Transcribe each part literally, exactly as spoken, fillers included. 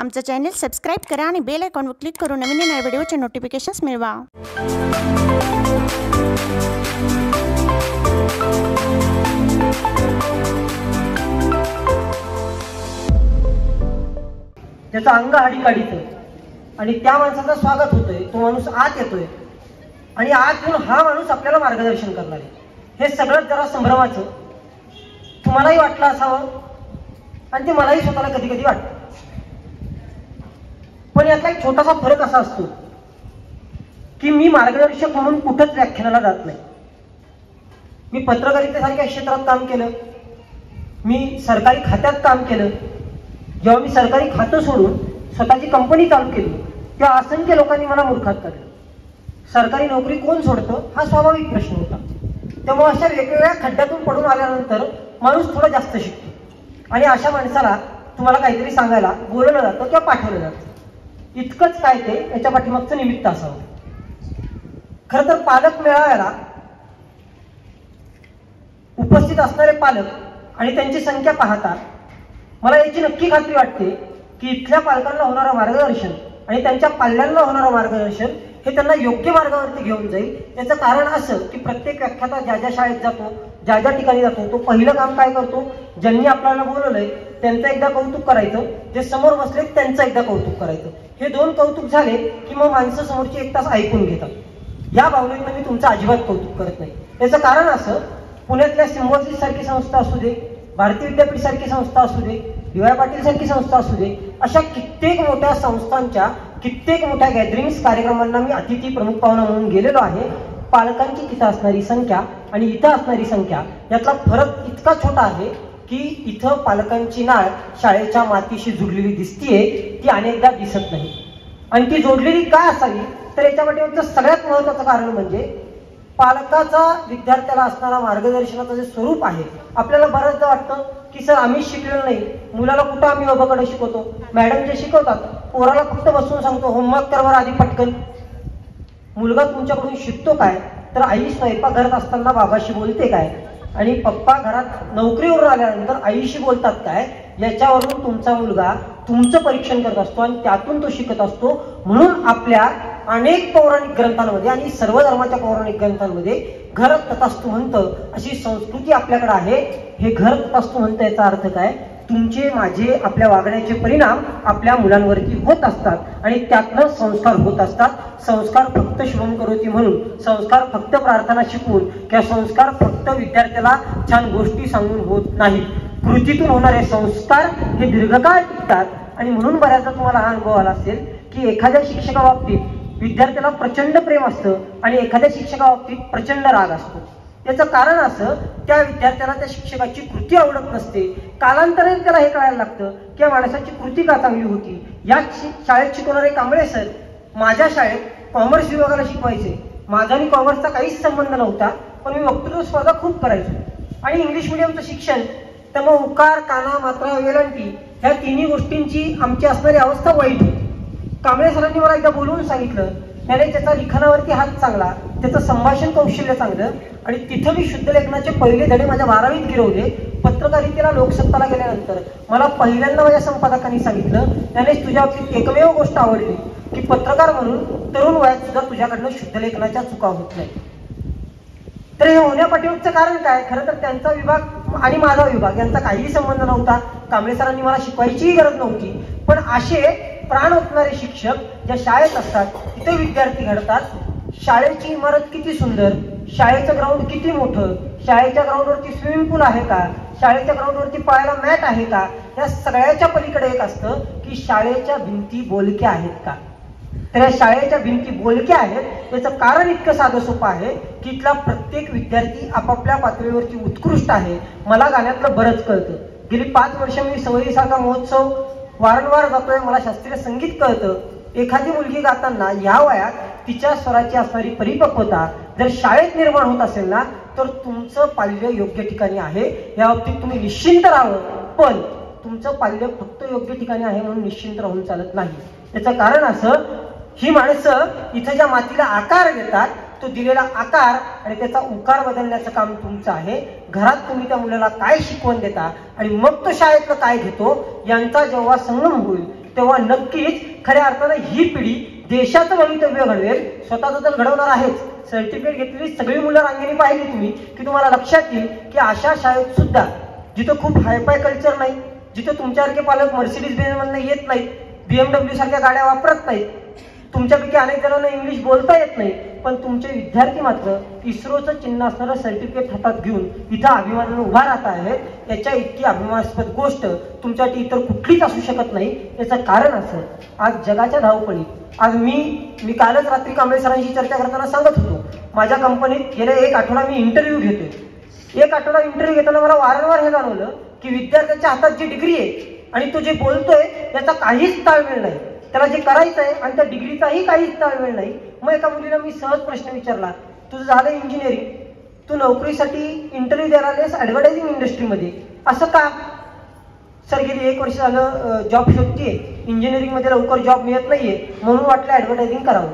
आमचं channel subscribe करा आणि बेल आयकॉनवर क्लिक करून नवीन नवीन व्हिडिओचे नोटिफिकेशन्स मिळवा। त्याचं अंग हाडी काढितं आणि त्या माणसाचं स्वागत होतंय, तो माणूस आत येतोय आणि आत येऊन हा माणूस आपल्याला मार्गदर्शन करणार आहे। हे सगळं जरा संभ्रमाचं तुम्हालाही वाटलं असावं आणि ते मलाही स्वतःला कधी कधी वाटतं। पण यातला एक छोटासा फरक असा असतो की मी मार्गदर्शक म्हणून कुठंच व्याख्यानाला जात नाही। मी पत्रकारितेसारख्या क्षेत्रात काम केलं, मी सरकारी खात्यात काम केलं। जेव्हा मी सरकारी खातं सोडून स्वतःची कंपनी चालू केली तेव्हा असंख्य लोकांनी मला मूर्खात काढलं। सरकारी नोकरी कोण सोडतं हा स्वाभाविक प्रश्न होता। त्यामुळे अशा वेगवेगळ्या खड्ड्यातून पडून आल्यानंतर माणूस थोडा जास्त शिकतो आणि अशा माणसाला तुम्हाला काहीतरी सांगायला बोलवलं जातं किंवा पाठवलं जातं। इतकंच काय ते याच्या पाठीमागचं निमित्त असावं। खरं तर पालक मेळाव्याला उपस्थित असणारे पालक आणि त्यांची संख्या पाहता मला याची नक्की खात्री वाटते की इथल्या पालकांना होणारं मार्गदर्शन आणि त्यांच्या पाल्यांना होणारं मार्गदर्शन हे त्यांना योग्य मार्गावरती घेऊन जाईल। याचं कारण असं की प्रत्येक व्याख्याता ज्या ज्या शाळेत जातो, ज्या ज्या ठिकाणी जातो, तो पहिलं काम काय करतो, ज्यांनी आपल्याला बोलवलंय त्यांचं एकदा कौतुक करायचं, जे समोर बसले त्यांचं एकदा कौतुक करायचं। हे दोन कौतुक झाले की मग माणसं समोरची एक तास ऐकून घेतात। या भावनेतनं मी तुमचं अजिबात कौतुक करत नाही। याचं कारण असं, पुण्यातल्या सिम्बॉसिस सारखी संस्था असू दे, भारतीय विद्यापीठ सारखी संस्था असू दे, डी वाय पाटील सारखी संस्था असू दे, अशा कित्येक मोठ्या संस्थांच्या कित्येक मोठ्या गॅदरिंग्स कार्यक्रमांना मी अतिथी प्रमुख पाहुणा म्हणून गेलेलो आहे। पालकांची तिथं असणारी संख्या आणि इथं असणारी संख्या यातला फरक इतका छोटा आहे की इथं पालकांची नाळ शाळेच्या मातीशी जुडलेली दिसतीये, ती अनेकदा दिसत नाही। आणि ती जोडलेली का असावी तर याच्या पाठीमागचं सगळ्यात महत्त्वाचं कारण म्हणजे पालकाचा विद्यार्थ्याला असणारा मार्गदर्शनाचं जे स्वरूप आहे। आपल्याला बऱ्याचदा वाटतं की सर आम्ही शिकलेलो नाही, मुलाला कुठं आम्ही उभंकडे शिकवतो, मॅडम जे शिकवतात पोराला फक्त बसून सांगतो होमवर्क करवर आधी पटकन। मुलगा तुमच्याकडून शिकतो काय तर आई स्वयंपाक करत असताना बाबाशी बोलते काय आणि पप्पा घरात नोकरीवर आल्यानंतर आईशी बोलतात काय, याच्यावरून तुमचा मुलगा तुमचं परीक्षण करत असतो आणि त्यातून तो शिकत असतो। म्हणून आपल्या अनेक पौराणिक ग्रंथांमध्ये आणि सर्व धर्माच्या पौराणिक ग्रंथांमध्ये घर तथास्तु म्हणतं अशी संस्कृती आपल्याकडे आहे। हे घर तथास्तु म्हणतं याचा अर्थ काय, तुमचे माझे आपल्या वागण्याचे परिणाम आपल्या मुलांवरती होत असतात आणि त्यातनं संस्कार होत असतात। संस्कार फक्त श्रम करोती म्हणून, संस्कार फक्त प्रार्थना शिकवून किंवा संस्कार फक्त विद्यार्थ्याला छान गोष्टी सांगून होत नाहीत। कृतीतून होणारे संस्कार हे दीर्घकाळ टिकतात आणि म्हणून बऱ्याचदा तुम्हाला हा अनुभव आला असेल की एखाद्या शिक्षकाबाबतीत विद्यार्थ्याला प्रचंड प्रेम असतं आणि एखाद्या शिक्षकाबाबतीत प्रचंड राग असतो। याचं कारण असं, त्या विद्यार्थ्याला त्या शिक्षकाची कृती आवडत नसते। कालांतराने त्याला हे कळायला लागतं की या माणसाची कृती का चांगली होती। या शाळेत शिकवणारे कांबळे सर माझ्या शाळेत कॉमर्स विभागाला शिकवायचे। माझा आणि कॉमर्सचा काहीच संबंध नव्हता, पण मी वक्तृत्व स्पर्धा खूप करायचो आणि इंग्लिश मिडियमचं शिक्षण त्यामुळे उकार, काना, मात्रा, वेलांटी ह्या तिन्ही गोष्टींची आमची असणारी अवस्था वाईट होती। कांबळे सरांनी मला एकदा बोलवून सांगितलं, त्याने त्याचा लिखाणावरती हात चांगला, त्याचं संभाषण कौशल्य चांगलं आणि तिथं मी शुद्ध लेखनाचे पहिले धडे माझ्या बारावीत गिरवले। पत्रकारितेला लोकसत्ताला गेल्यानंतर मला पहिल्यांदा माझ्या संपादकांनी सांगितलं, त्याने तुझ्या बाबतीत एकमेव गोष्ट आवडली की पत्रकार म्हणून तरुण वयात सुद्धा तुझ्याकडनं शुद्ध लेखनाच्या चुका होत नाही। तर हे होण्यापाठीमागचं कारण काय, खरं तर त्यांचा विभाग आणि माझा विभाग यांचा काहीही संबंध नव्हता। कांबळे सरांनी मला शिकवायचीही गरज नव्हती, पण असे प्राण ओतणारे शिक्षक ज्या शाळेत असतात तिथे विद्यार्थी घडतात। शाळेची इमारत किती सुंदर, शाळेचं ग्राउंड किती मोठं, शाळेच्या ग्राउंडवरती स्विमिंग पूल आहे का, शाळेच्या ग्राउंडवरती पळायला मॅट आहे का, या सगळ्याच्या पलीकडे एक असतं की शाळेच्या भिंती बोलक्या आहेत का। तर या शाळेच्या भिंती बोलक्या आहेत याचं कारण इतकं साधं सोपं आहे की इथला प्रत्येक विद्यार्थी आपापल्या पातळीवरती उत्कृष्ट आहे। मला गाण्यातलं बरंच कळतं, गेली पाच वर्ष मी सवयीसारखा महोत्सव वारंवार जातोय, मला शास्त्रीय संगीत कळतं। एखादी मुलगी गाताना या वयात तिच्या स्वराची असणारी परिपक्वता जर शाळेत निर्माण होत असेल ना तर तुमचं पाल्य योग्य ठिकाणी आहे, या बाबतीत तुम्ही निश्चिंत राहावं। पण तुमचं पाल्य फक्त योग्य ठिकाणी आहे म्हणून निश्चिंत राहून चालत नाही। याचं कारण असं, ही माणसं इथं ज्या मातीला आकार देतात तो दिलेला आकार आणि त्याचा उकार बदलण्याचं काम तुमचं आहे। घरात तुम्ही त्या मुलाला काय शिकवण देता आणि मग तो शाळेतलं काय घेतो यांचा जेव्हा संगम होईल तेव्हा नक्कीच खऱ्या अर्थानं ही पिढी देशाचं भवितव्य घडवेल, स्वतःचं तर घडवणार आहेच. सर्टिफिकेट घेतलेली सगळी मुलं रांगेने पाहिली तुम्ही की तुम्हाला लक्षात येईल की अशा शाळेत सुद्धा जिथं खूप हायफाय कल्चर नाही, जिथं तुमच्यासारखे पालक मर्सिडीज बेंजमधनं येत नाहीत, बीएमडब्ल्यू सारख्या गाड्या वापरत नाहीत, तुमच्यापैकी अनेक जणांना इंग्लिश बोलता येत नाही, पण तुमचे विद्यार्थी मात्र इस्रोचं चिन्ह असणारं सर्टिफिकेट हातात घेऊन इथं अभिमानानं उभा राहत आहेत. याच्या इतकी अभिमानास्पद गोष्ट तुमच्यासाठी इतर कुठलीच असू शकत नाही. याचं कारण असं, आज जगाच्या धावपळीत आज मी मी कालच रात्री कांबळे सरांशी चर्चा करताना सांगत होतो, माझ्या कंपनीत गेल्या एक आठवडा मी इंटरव्ह्यू घेतोय. एक आठवडा इंटरव्ह्यू घेताना मला वारंवार हे जाणवलं की विद्यार्थ्याच्या हातात जी डिग्री आहे आणि तो जे बोलतोय याचा काहीच ताळमेळ नाही, त्याला जे करायचं आहे आणि त्या डिग्रीचाही काहीच ताळमेळ नाही. मग एका मुलीला मी सहज प्रश्न विचारला, तुझं झालं इंजिनिअरिंग, तू नोकरीसाठी इंटरव्ह्यू द्यायला आलेस ॲडव्हर्टायझिंग इंडस्ट्रीमध्ये, असं का? सर गेली एक वर्ष झालं जॉब शोधतीये, इंजिनिअरिंगमध्ये लवकर जॉब मिळत नाहीये, म्हणून वाटलं ॲडव्हर्टायझिंग करावं.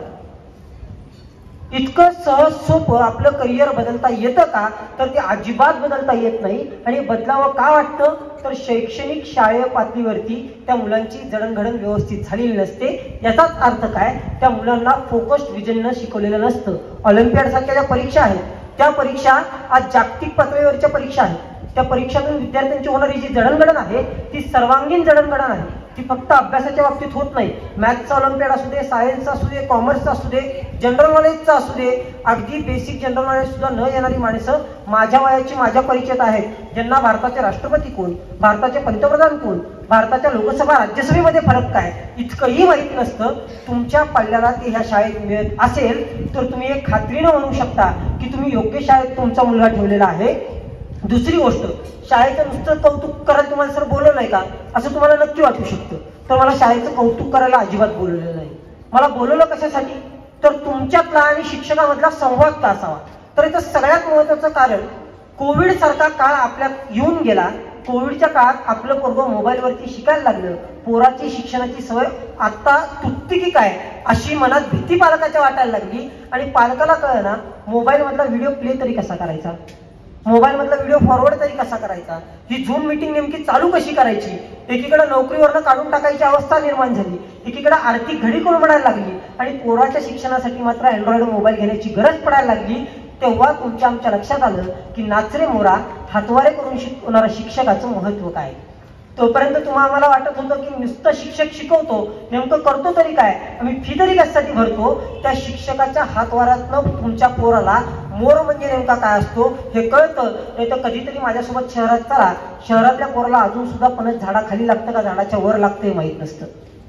इतकं सहज सोपं आपलं करिअर बदलता येतं का? तर ते अजिबात बदलता येत नाही. आणि बदलावं का वाटतं? तर शैक्षणिक शाळेय पातळीवरती त्या मुलांची जडणघडण व्यवस्थित झालेली नसते. याचाच अर्थ काय? त्या मुलांना फोकस्ड विजननं शिकवलेलं नसतं. ऑलिम्पियाड सारख्या ज्या परीक्षा आहेत त्या परीक्षा आज जागतिक पातळीवरच्या परीक्षा आहेत. त्या परीक्षातून विद्यार्थ्यांची होणारी जी जडणघडण आहे ती सर्वांगीण जडणघडण आहे. ती फक्त अभ्यासाच्या बाबतीत होत नाही. मॅथ्सचा ऑलिम्पियाड असू दे, सायन्सचा असू दे, कॉमर्सचा असू दे, जनरल नॉलेजचा असू दे, अगदी बेसिक जनरल नॉलेज सुद्धा न येणारी माणसं माझ्या वयाची माझ्या परिचयात आहेत, ज्यांना भारताचे राष्ट्रपती कोण, भारताचे पंतप्रधान कोण, भारताच्या लोकसभा राज्यसभेमध्ये फरक काय इतकंही माहीत नसतं. तुमच्या पल्ल्याला ते ह्या शाळेत मिळत असेल तर तुम्ही एक खात्रीनं म्हणू शकता की तुम्ही योग्य शाळेत तुमचा मुलगा ठेवलेला आहे. दुसरी गोष्ट, शाळेचं नुसतं कौतुक करायला तुम्हाला सर बोलवलं नाही का असं तुम्हाला नक्की वाटू शकतं. तर मला शाळेचं कौतुक करायला अजिबात बोलवलेलं नाही. मला बोलवलं कशासाठी? तर तुमच्यातला आणि शिक्षकामधला संवाद का असावा. तर इथं सगळ्यात महत्त्वाचं कारण, कोविड सारखा काळ आपल्यात येऊन गेला. कोविडच्या काळात आपलं पोरगं मोबाईलवरती शिकायला लागलं. पोराची शिक्षणाची सवय आता तुटती की काय अशी मनात भीती पालकाच्या वाटायला लागली. आणि पालकाला कळना मोबाईलमधला व्हिडिओ प्ले तरी कसा करायचा, मोबाईल मधला व्हिडिओ फॉरवर्ड तरी कसा करायचा, ही झूम मीटिंग नेमकी चालू कशी करायची. एकीकडे नोकरीवरनं काढून टाकायची अवस्था निर्माण झाली, एकीकडे आर्थिक घडी कोलमडायला लागली आणि पोराच्या शिक्षणासाठी मात्र अँड्रॉइड मोबाईल घेण्याची गरज पडायला लागली. तेव्हा तुमच्या आमच्या लक्षात आलं की नाचरे मोरा हातवारे करून शिकवणाऱ्या शिक्षकाचं महत्व काय. तोपर्यंत तुम्हाला आम्हाला वाटत होतं की नुसतं शिक्षक शिकवतो, नेमकं करतो तरी काय, आम्ही फी तरी कशासाठी भरतो. त्या शिक्षकाच्या हातवारातनं तुमच्या पोराला मोर म्हणजे नेमका काय असतो हे कळतं. नाही तर कधीतरी माझ्यासोबत शहरात चला, शहरातल्या पोराला अजून सुद्धा पणच झाडाखाली लागतं का झाडाच्या वर लागतं हे माहीत नसतं.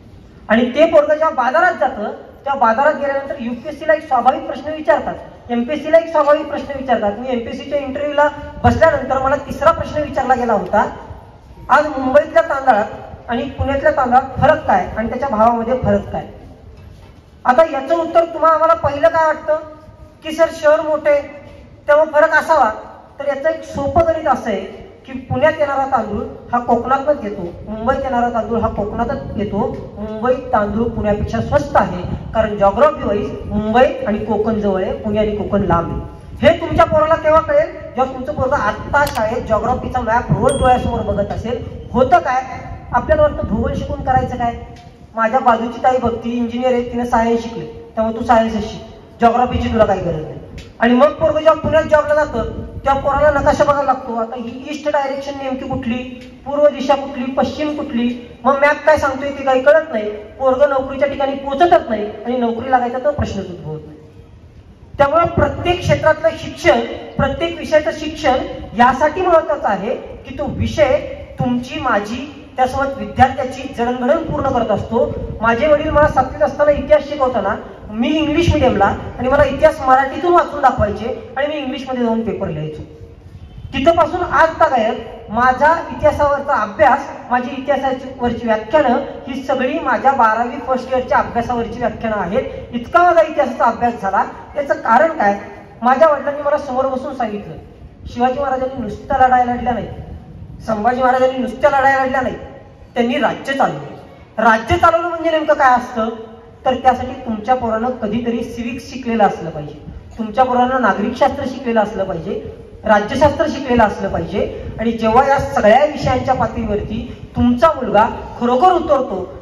आणि ते पोरगं जेव्हा बाजारात जातं त्या बाजारात गेल्यानंतर युपीएससीला एक स्वाभाविक प्रश्न विचारतात, एमपीएससीला एक स्वाभाविक प्रश्न विचारतात. मी एमपीएससीच्या इंटरव्ह्यूला बसल्यानंतर मला तिसरा प्रश्न विचारला गेला होता, आज मुंबईतल्या तांदळात आणि पुण्यातल्या तांदळात फरक काय आणि त्याच्या भावामध्ये फरक काय. आता याचं उत्तर तुम्हाला आम्हाला पहिलं काय वाटतं की सर शहर मोठे तेव्हा फरक असावा. तर याचं एक सोपं गणित असं आहे की पुण्यात येणारा तांदूळ हा कोकणातच येतो, मुंबईत येणारा तांदूळ हा कोकणातच येतो. मुंबईत तांदूळ पुण्यापेक्षा स्वस्त आहे कारण जॉग्राफी वाईज मुंबई आणि कोकण जवळ आहे, पुणे आणि कोकण लांब आहे. हे तुमच्या पोराला केव्हा कळेल? जेव्हा तुमचं पोरगं आत्ता शाळेत जॉग्राफीचा मॅप रोज डोळ्यासमोर बघत असेल. होतं काय, आपल्याला वाटतं भूगोल शिकून करायचं काय. माझ्या बाजूची ताई बघती इंजिनियर आहे, तिने सायन्स शिकले, त्यामुळे तू सायन्सच शिक, जॉग्राफीची तुला काही गरज नाही. आणि मग पोरगं जेव्हा पुण्यात जॉबला जातं त्या पोराला नकाशा बघायला लागतो. आता ही ईस्ट डायरेक्शन नेमकी कुठली, पूर्व दिशा कुठली, पश्चिम कुठली, मग मॅप काय सांगतोय ते काही कळत नाही. पोरगं नोकरीच्या ठिकाणी पोहोचतच नाही आणि नोकरी लागायचा तर प्रश्नच उद्भवत नाही. त्यामुळे प्रत्येक क्षेत्रातलं शिक्षण, प्रत्येक विषयाचं शिक्षण यासाठी महत्वाचं आहे की तो विषय तुमची माझी त्यासोबत विद्यार्थ्याची जडणघडण पूर्ण करत असतो. माझे वडील मला सातवीत असताना इतिहास शिकवताना मी इंग्लिश मिडियमला आणि मला इतिहास मराठीतून वाचून दाखवायचे आणि मी इंग्लिशमध्ये जाऊन पेपर लिहायचो. तिथपासून आज तागायत माझा इतिहासावरचा अभ्यास, माझी इतिहासावरची व्याख्यानं ही सगळी माझ्या बारावी फर्स्ट इयरच्या अभ्यासावरची व्याख्यानं आहेत. इतका माझा इतिहासाचा अभ्यास झाला. याचं कारण काय, माझ्या वडिलांनी मला समोर बसून सांगितलं, शिवाजी महाराजांनी नुसत्या लढाया लढल्या नाही, संभाजी महाराजांनी नुसत्या लढाया लढल्या नाही, त्यांनी राज्य चालवलं. राज्य चालवलं म्हणजे नेमकं काय असतं, तर त्यासाठी तुमच्या पोरानं कधीतरी सिविक्स शिकलेलं असलं पाहिजे, तुमच्या पोरानं नागरिकशास्त्र शिकलेलं असलं पाहिजे, राज्यशास्त्र शिकलेलं असलं पाहिजे. आणि जेव्हा या सगळ्या विषयांच्या पातळीवरती तुमचा मुलगा खरोखर उतरतो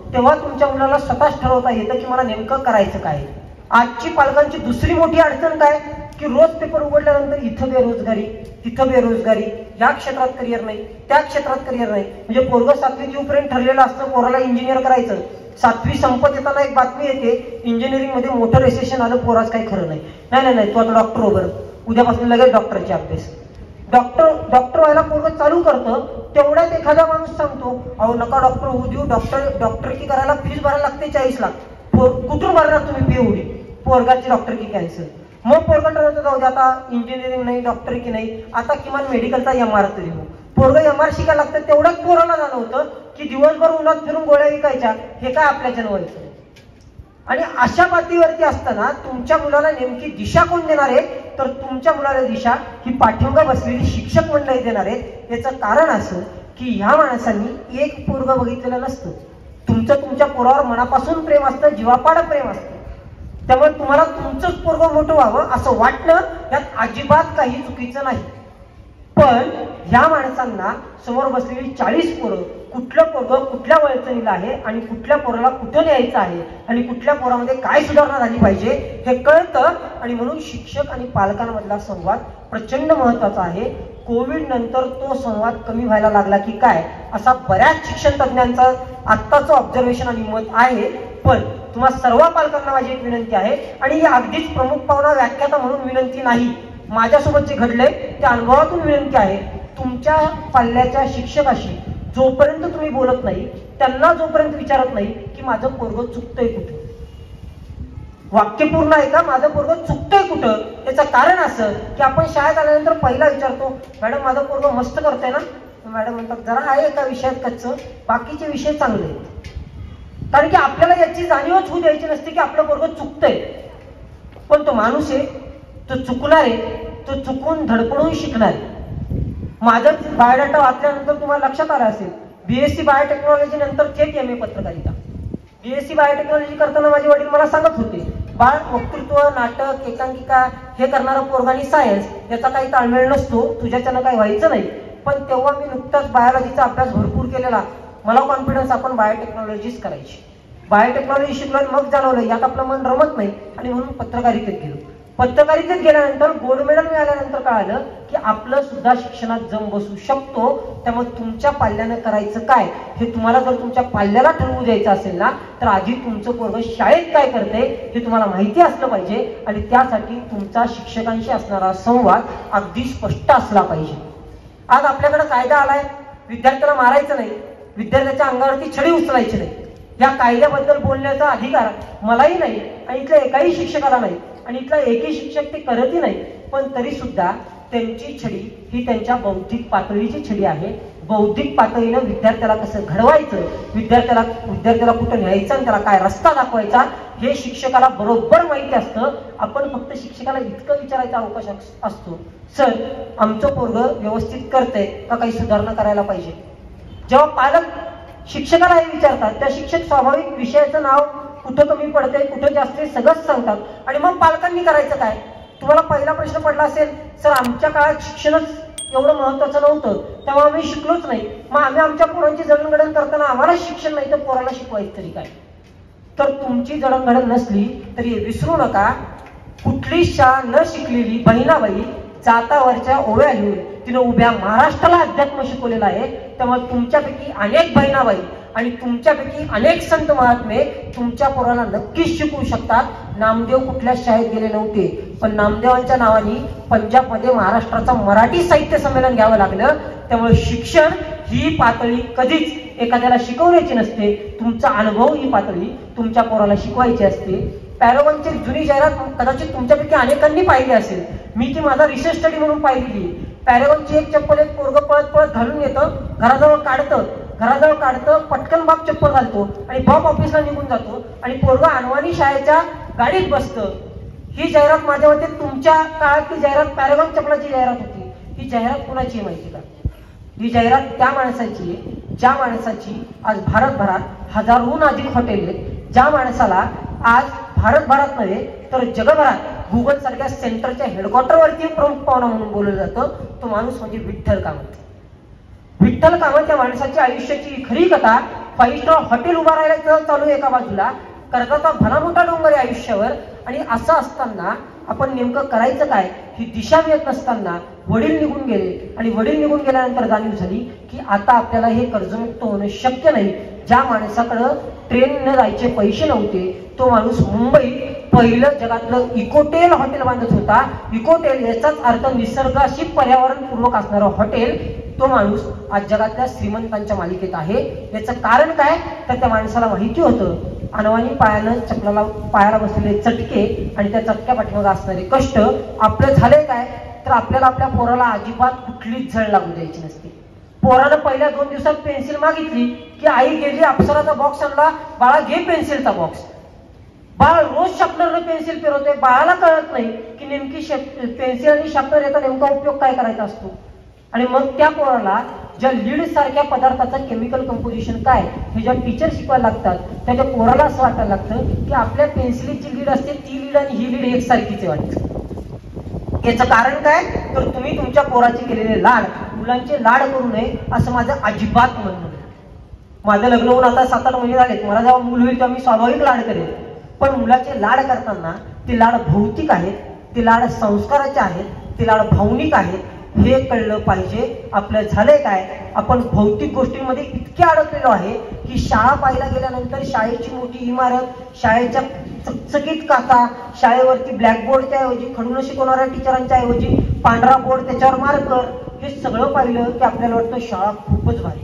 तेव्हा तुमच्या मुलाला स्वतःच ठरवता येतं की मला नेमकं करायचं काय. आजची पालकांची दुसरी मोठी अडचण काय की रोज पेपर उघडल्यानंतर इथं बेरोजगारी, तिथं बेरोजगारी, या क्षेत्रात करिअर नाही, त्या क्षेत्रात करिअर नाही. म्हणजे पोरग सातवीत येऊपर्यंत ठरलेलं असतं पोराला इंजिनियर करायचं. सातवी संपत येताना एक बातमी येते इंजिनिअरिंग मध्ये मोठं रेसेशन आलं, पोराच काही खरं नाही. नाही नाही नाही तू आता डॉक्टर हो, बरं उद्यापासून लगेच डॉक्टरचे अभ्यास. डॉक्टर डॉक्टर व्हायला पोरग चालू करतं तेवढ्यात एखादा माणूस सांगतो अहो नका डॉक्टर होऊ देऊ, डॉक्टर डॉक्टर की करायला फीस भरायला लागते चाळीस लाख. कुठून भरणार तुम्ही फी एवढी, पोरगाची डॉक्टर की कॅन्सर. मग पोरगा ठरवतो जाऊ दे आता इंजिनिअरिंग नाही डॉक्टर की नाही, आता किमान मेडिकलचा एम आर तरी हो. पोरग एम आर शिकायला लागतं तेवढ्याच पोराला जाणवतं की दिवसभर उन्हात फिरून गोळ्या विकायच्या हे काय आपल्या जनवायचं. आणि अशा पातळीवरती असताना तुमच्या मुलाला नेमकी दिशा कोण देणार आहे तर तुमच्या मुलाला दिशा ही पाठिंबा बसलेली शिक्षक मंडळी देणार आहेत. याचं कारण असं की ह्या माणसांनी एक पोरग बघितलेलं नसतं. तुमचं तुमच्या पोरावर मनापासून प्रेम असतं, जीवापाड प्रेम असतं. त्यामुळे तुम्हाला तुमचंच पोरग मोठं व्हावं असं वाटणं यात अजिबात काही चुकीचं नाही. पण ह्या माणसांना समोर बसलेली चाळीस पोरं कुठलं पोरग कुठल्या वळचणीला आहे आणि कुठल्या पोराला कुठं न्यायचं आहे आणि कुठल्या पोरामध्ये काय सुधारणा झाली पाहिजे हे कळतं. आणि म्हणून शिक्षक आणि पालकांमधला संवाद प्रचंड महत्वाचा आहे. कोविड नंतर तो संवाद कमी व्हायला लागला की काय असा बऱ्याच शिक्षण तज्ञांचा आत्ताचं ऑब्झर्वेशन आणि मत आहे. पण तुम्हा सर्व पालकांना माझी एक विनंती आहे आणि ही अगदीच प्रमुख पाहुणा व्याख्याता म्हणून विनंती नाही, माझ्यासोबत जे घडलंय त्या अनुभवातून विनंती आहे. तुमच्या पाल्याच्या शिक्षकाशी जोपर्यंत तुम्ही बोलत नाही त्यांना जोपर्यंत विचारत नाही की माझं पोरग चुकतंय कुठं, वाक्य पूर्ण आहे का माझं पोरग चुकतंय कुठं, याचं कारण असं की आपण शाळेत आल्यानंतर पहिला विचारतो मॅडम माझं पोरग मस्त करतंय ना. मॅडम म्हणतात जरा आहे एका विषयात कच्चं, बाकीचे विषय चांगले आहेत. कारण की आपल्याला याची जाणीवच होऊ द्यायची नसते की आपलं पोरग चुकतंय. पण तो माणूस आहे, तो चुकणार आहे, तो चुकून धडपडून शिकणार आहे. माझं बायोडाटा वाचल्यानंतर तुम्हाला लक्षात आलं असेल बीएससी बायोटेक्नॉलॉजी नंतर थेट एम ए पत्रकारिता. बीएससी बायोटेक्नॉलॉजी करताना माझे वडील मला सांगत होते बाळ वक्तृत्व, नाटक, एकांकिका हे करणारा पोरगा आणि सायन्स याचा काही ताळमेळ नसतो, तुझ्याच्यानं काही व्हायचं नाही. पण तेव्हा मी नुकताच बायोलॉजीचा अभ्यास भरपूर केलेला, मला कॉन्फिडन्स आपण बायोटेक्नॉलॉजीच करायची. बायोटेक्नॉलॉजी शिकलो आणि मग जाणवलं यात आपलं मन रमत नाही आणि म्हणून पत्रकारितेत गेलो. पत्रकारितेत गेल्यानंतर गोल्ड मेडल मिळाल्यानंतर कळालं की आपलं सुद्धा शिक्षणात जम बसू शकतो. त्यामुळे तुमच्या पाल्यानं करायचं काय हे तुम्हाला जर तुमच्या पाल्याला ठरवू द्यायचं असेल ना तर आधी तुमचं पोरग शाळेत काय करते हे तुम्हाला माहिती असलं पाहिजे आणि त्यासाठी तुमचा शिक्षकांशी असणारा संवाद अगदी स्पष्ट असला पाहिजे. आज आपल्याकडे कायदा आलाय, विद्यार्थ्यांना मारायचं नाही, विद्यार्थ्याच्या अंगावरती छडी उचलायची नाही, या कायद्याबद्दल बोलण्याचा अधिकार मलाही नाही आणि इथल्या एकाही शिक्षकाला नाही आणि इथला एकही शिक्षक ते करतही नाही. पण तरी सुद्धा त्यांची छडी ही त्यांच्या बौद्धिक पातळीची छडी आहे. बौद्धिक पातळीनं विद्यार्थ्याला कसं घडवायचं, विद्यार्थ्याला विद्यार्थ्याला कुठं न्यायचं आणि त्याला काय रस्ता दाखवायचा हे शिक्षकाला बरोबर माहिती असतं. आपण फक्त शिक्षकाला इतकं विचारायचा अवकाश असतो सर आमचं पोरग व्यवस्थित करतंय का काही सुधारणा करायला पाहिजे. जेव्हा पालक शिक्षकाला हे विचारतात त्या शिक्षक स्वाभाविक विषयाचं नाव कुठं कमी पडतंय कुठं जास्त सगळंच सांगतात आणि मग पालकांनी करायचं काय. तुम्हाला पहिला प्रश्न पडला असेल सर आमच्या काळात शिक्षणच एवढं महत्वाचं नव्हतं तेव्हा आम्ही शिकलोच नाही, मग आम्ही आमच्या पोरांची जडणघडण करताना आम्हाला शिक्षण नाही तर पोराला शिकवायचं तरी काय. तर तुमची जडणघडण नसली तरी विसरू नका कुठली शाळा न शिकलेली बहिणाबाई जातावरच्या ओव्या घेऊन तिने उभ्या महाराष्ट्राला अध्यात्म शिकवलेला आहे. त्यामुळे तुमच्यापैकी अनेक बहिणाबाई आणि तुमच्यापैकी अनेक संत महात्मे तुमच्या पोराला नक्कीच शिकवू शकतात. नामदेव कुठल्या शाळेत गेले नव्हते पण नामदेवांच्या नावाने पंजाबमध्ये महाराष्ट्राचा मराठी साहित्य संमेलन घ्यावं लागलं. त्यामुळे शिक्षण ही पातळी कधीच एखाद्याला शिकवण्याची नसते, तुमचा अनुभव ही पातळी तुमच्या पोराला शिकवायची असते. पॅरोगनची जुनी जाहिरात कदाचित तुमच्यापैकी अनेकांनी पाहिली असेल, मी ती माझा रिसर्च स्टडी म्हणून पाहिलेली. पॅरोगनची एक चप्पल एक पोरग पळत पळत घालून येतं, घराजवळ काढतं घराजवळ काढतं पटकन बाप चप्पल घालतो आणि बाप ऑफिसला निघून जातो आणि पोरग अनवाणी शाळेच्या गाडीत बसतं. ही जाहिरात माझ्या मते तुमच्या काळातली जाहिरात पॅरोगन चप्पलाची जाहिरात होती. ही जाहिरात कुणाची माहिती का? ही जाहिरात त्या माणसाची आहे ज्या माणसाची आज भारतभरात हजारोहून अधिक हॉटेल आहेत, ज्या माणसाला आज भारतभरात नव्हे तर जगभरात गुगल सारख्या सेंटरच्या हेडक्वार्टरवरती प्रमुख पाहुणा म्हणून बोललं जातं. तो माणूस म्हणजे विठ्ठल कामत. विठ्ठल कामत या माणसाच्या आयुष्याची खरी कथा फाईव्ह स्टार हॉटेल उभा राहायला चालू आहे एका बाजूला, कर्जाचा भला मोठा डोंगर आहे आयुष्यावर, आणि असं असताना आपण नेमकं करायचं काय ही दिशा मिळत नसताना वडील निघून गेले, आणि वडील निघून गेल्यानंतर जाणीव झाली की आता आपल्याला हे कर्जमुक्त होणं शक्य नाही. ज्या माणसाकडं ट्रेननं जायचे पैसे नव्हते तो माणूस मुंबईत पहिलं जगातलं इकोटेल हॉटेल बांधत होता. इकोटेल याचाच अर्थ निसर्गाशी पर्यावरणपूर्वक असणारं हॉटेल. तो माणूस आज जगातल्या श्रीमंतांच्या मालिकेत आहे. याचं कारण काय तर त्या माणसाला माहिती होतं अनवाणी पायानं चपलाला पायाला बसलेले चटके आणि त्या चटक्या पाठीमागे असणारे कष्ट आपलं झाले काय तर आपल्याला आपल्या पोराला अजिबात कुठलीच झळ लागू द्यायची नसते. पोरानं पहिल्या दोन दिवसात पेन्सिल मागितली की आई गेली अप्सराचा बॉक्स आणला, बाळा घे पेन्सिलचा बॉक्स. बाळ रोज शार्पनरने पेन्सिल फिरवते, बाळाला कळत नाही की नेमकी पेन्सिल आणि शार्पनर याचा नेमका उपयोग काय करायचा असतो. आणि मग त्या पोराला ज्या लीड सारख्या पदार्थाचं केमिकल कंपोजिशन काय हे ज्या टीचर शिकवायला लागतात त्या पोराला असं वाटायला लागतं की आपल्या पेन्सिलीची लीड असते ती लीड आणि ही लीड एकसारखीच वाटते. याचं कारण काय तर तुम्ही तुमच्या पोराचे केलेले लाड मुलांचे लाड करू नये असं माझं अजिबात म्हणणं नाही. माझं लग्न होऊन आता सात आठ महिने झालेत. मला जेव्हा मूल होईल तेव्हा मी स्वाभाविक लाड करेन, पण मुलाचे लाड करताना ते लाड भौतिक आहेत, ते लाड संस्काराचे आहेत, ते लाड भावनिक आहेत हे कळलं पाहिजे. आपलं झालंय काय आपण भौतिक गोष्टींमध्ये इतके अडकलेलो आहे की शाळा पाहायला गेल्यानंतर शाळेची मोठी इमारत, शाळेच्या चकचकीत काचा, शाळेवरती ब्लॅकबोर्डच्या ऐवजी खडून शिकवणाऱ्या टीचरांच्या ऐवजी पांढरा बोर्ड त्याच्यावर मार्कर, हे सगळं पाहिलं की आपल्याला वाटतं शाळा खूपच भारी.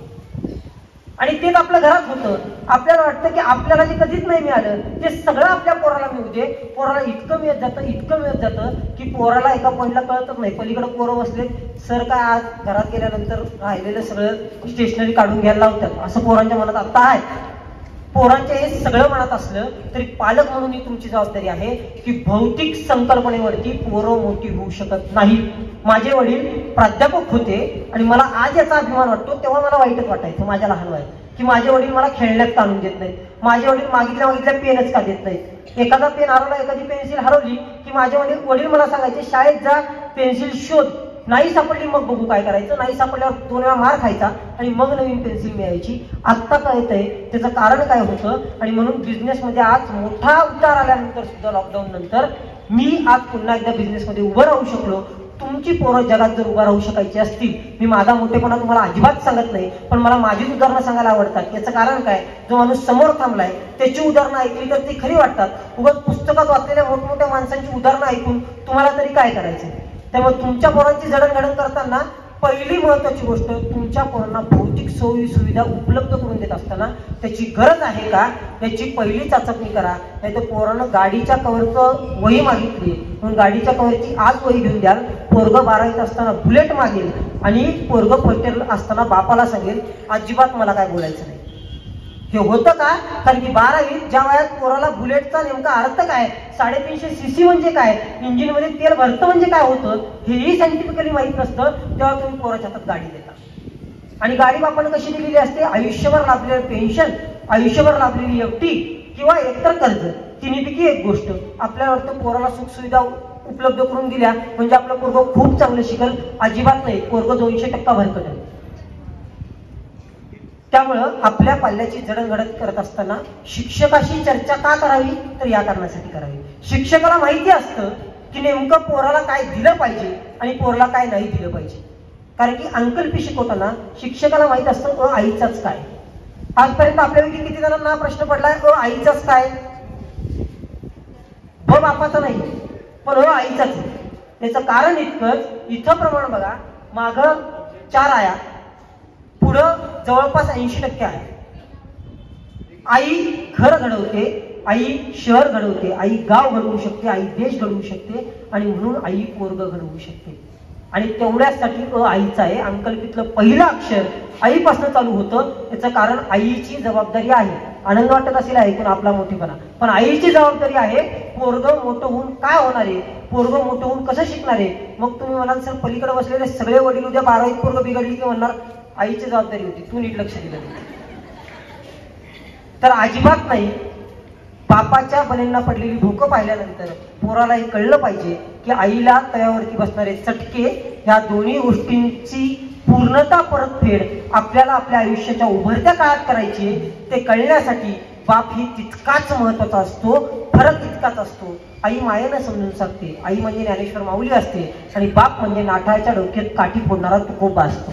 आणि तेच आपल्या घरात होतं. आपल्याला वाटतं की आपल्याला जे कधीच नाही मिळालं ते सगळं आपल्या पोराला मिळू दे. पोराला इतकं मिळत जातं इतकं मिळत जातं की पोराला एका पॉईंटला कळतच नाही. पलीकडे पोरं बसले, सर काय आज घरात गेल्यानंतर राहिलेलं सगळं स्टेशनरी काढून घ्यायला लावतात असं पोरांच्या मनात आता आहे. पोरांच्या हे सगळं मनात असलं तरी पालक म्हणून ही तुमची जबाबदारी आहे की भौतिक संकल्पनेवरती पोरं मोठी होऊ शकत नाही. माझे वडील प्राध्यापक होते आणि मला आज याचा अभिमान वाटतो. तेव्हा मला वाईटच वाटायचं माझ्या लहान वयात की माझे वडील मला खेळण्यात आणून देत नाहीत. माझे वडील मागितल्या मागितल्या पेनच का देत नाहीत. एखादा पेन हरवला, एखादी पेन्सिल हरवली की माझे वडील वडील मला सांगायचे शाळेत जा पेन्सिल शोध, नाही सापडली मग बघू काय करायचं. नाही सापडल्यावर दोन वेळा मार खायचा आणि मग नवीन पेन्सिल मिळायची. आत्ता कळतंय त्याचं कारण काय होतं. आणि म्हणून बिझनेसमध्ये आज मोठा उतार आल्यानंतर सुद्धा लॉकडाऊन नंतर मी आज पुन्हा एकदा बिझनेसमध्ये उभं राहू शकलो. तुमची पोरं जगात जर उभं राहू शकायची असतील, मी माझा मोठेपणा तुम्हाला अजिबात सांगत नाही, पण मला माझीच उदाहरणं सांगायला आवडतात. याचं कारण काय जो माणूस समोर थांबलाय त्याची उदाहरणं ऐकली तर ती खरी वाटतात. उगाच पुस्तकात वाचलेल्या मोठमोठ्या माणसांची उदाहरणं ऐकून तुम्हाला तरी काय करायचं. त्यामुळे तुमच्या पोरांची जडणघडण करताना पहिली महत्वाची गोष्ट तुमच्या पोरांना भौतिक सोयी सुविधा उपलब्ध करून देत असताना त्याची गरज आहे का याची पहिली चाचपणी करा. नाही तर पोरानं गाडीच्या कव्हरचं वही मागितली म्हणून गाडीच्या कव्हरची आज वही घेऊन द्याल. पोरगं बारावीत असताना बुलेट मागेल आणि पोरगं फर्स्ट असताना बापाला सांगेल अजिबात मला काय बोलायचं नाही. हे होतं का कारण की बारावीत ज्या वयात पोराला बुलेटचा नेमका अर्थ काय, साडेतीनशे सीसी म्हणजे काय, इंजिन मध्ये तेल भरतं म्हणजे काय होतं हेही सायंटिफिकली माहीत नसतं, तेव्हा तुम्ही पोराच्या हातात गाडी देता. आणि गाडी बापानं कशी दिलेली असते, आयुष्यभर लाभलेलं पेन्शन, आयुष्यभर लाभलेली एफडी किंवा एकतर कर्ज, तिन्हीपैकी एक गोष्ट. आपल्याला वाटतं पोराला सुखसुविधा उपलब्ध करून दिल्या म्हणजे आपलं पोरगं खूप चांगलं शिकल. अजिबात नाही. पोरगं दोनशे टक्का भरकट आहे. त्यामुळं आपल्या पाल्याची जडणघडण करत असताना शिक्षकाशी चर्चा का करावी तर या कारणासाठी करावी. शिक्षकाला माहिती असतं की नेमकं पोराला काय दिलं पाहिजे आणि पोराला काय नाही दिलं पाहिजे. कारण की अंकल्पी शिकवताना शिक्षकाला माहित असतं अ आईचाच काय. आजपर्यंत आपल्यापैकी किती जणांना प्रश्न पडलाय अ आईचाच काय, ब बापाचा नाही पण अ आईचाच. त्याचं कारण इतकंच, इथं प्रमाण बघा, माग चार आया पुढं जवळपास ऐंशी टक्के आहे. आई घर घडवते, आई शहर घडवते, आई गाव घडवू शकते, आई देश घडवू शकते आणि म्हणून आई पोरग घडवू शकते. आणि तेवढ्यासाठी अ आईचा आहे. अंकल्पीतलं पहिलं अक्षर आईपासून चालू होतं. याचं कारण आईची जबाबदारी आहे. आनंद वाटत असेल ऐकून आपला मोठेपणा, पण आईची जबाबदारी आहे पोरग मोठं होऊन काय होणार आहे, पोरग मोठं होऊन कसं शिकणार आहे. मग तुम्ही म्हणाल सर पलीकडे बसलेले सगळे वडील उद्या बारावीत पोरग बिघडली की म्हणणार आईची जबाबदारी होती, तू नीट लक्ष दिलं. तर अजिबात नाही. बापाच्या बनेंना पडलेली भूक पाहिल्यानंतर पोराला हे कळलं पाहिजे की आईला तव्यावरती बसणारे चटके ह्या दोन्ही गोष्टींची पूर्णता परतफेड आपल्याला आपल्या आयुष्याच्या उभरत्या काळात करायची आहे, ते कळण्यासाठी बाप ही तितकाच महत्वाचा असतो, फरक इतकाच असतो. आई मायेनं समजून सांगते, आई म्हणजे ज्ञानेश्वर माऊली असते आणि बाप म्हणजे नाठाळच्या डोक्यात काठी फोडणारा तुकोबा असतो.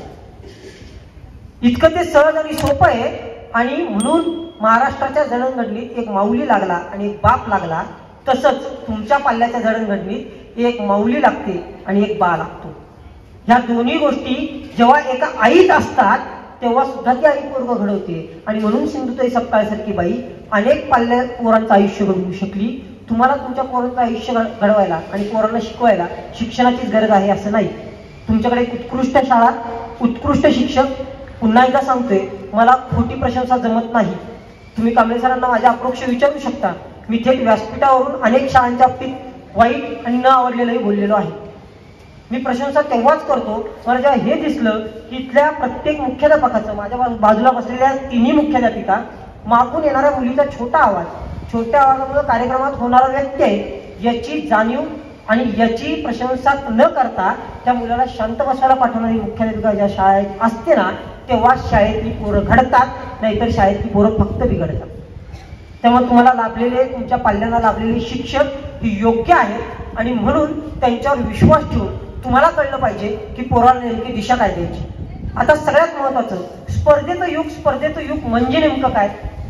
इतकं ते सहज आणि सोपं आहे. आणि म्हणून महाराष्ट्राच्या जडणघडणीत एक माऊली लागला आणि एक बाप लागला, तसंच तुमच्या पाल्याच्या जडणघडणीत एक माऊली लागते आणि एक बा लागतो. ह्या दोन्ही गोष्टी जेव्हा एका आईत असतात तेव्हा सुद्धा ती आई पोरग घडवते. आणि म्हणून सिंधुताई सपकाळसारखी बाई अनेक पाल्या पोरांचं आयुष्य घडवू शकली. तुम्हाला तुमच्या पोरांचं आयुष्य घडवायला आणि पोरांना शिकवायला शिक्षणाचीच गरज आहे असं नाही. तुमच्याकडे एक उत्कृष्ट शाळा, उत्कृष्ट शिक्षक, पुन्हा एकदा सांगतोय, मला खोटी प्रशंसा जमत नाही. तुम्ही कांबळे सरांना माझ्या अप्रोक्ष विचारू शकता. मी थेट व्यासपीठावरून अनेक शाळांच्या बाबतीत वाईट आणि न आवडलेलंही बोललेलो आहे. मी प्रशंसा तेव्हाच करतो मला जेव्हा हे दिसलं की इथल्या प्रत्येक मुख्याध्यापकाचं, माझ्या बाजूला बसलेल्या तिन्ही मुख्याध्यापिका, मागून येणाऱ्या मुलीचा छोटा आवाज, छोट्या आवाजामुळे कार्यक्रमात होणारा व्यत्यय याची जाणीव आणि याची प्रशंसा न करता त्या मुलाला शांत बसायला पाठवणारी मुख्याध्यापिका ज्या शाळेत असते ना, तेव्हा शाळेतली पोरं घडतात, नाहीतर शाळेतली पोरं फक्त बिघडतात. तेव्हा तुम्हाला लाभलेले, तुमच्या पाल्यांना लाभलेले शिक्षक हे योग्य आहेत आणि म्हणून त्यांच्यावर विश्वास ठेवून तुम्हाला कळलं पाहिजे की पोराला नेमकी दिशा काय द्यायची. आता सगळ्यात महत्वाचं, स्पर्धेचं युग. स्पर्धेचं युग म्हणजे नेमकं काय?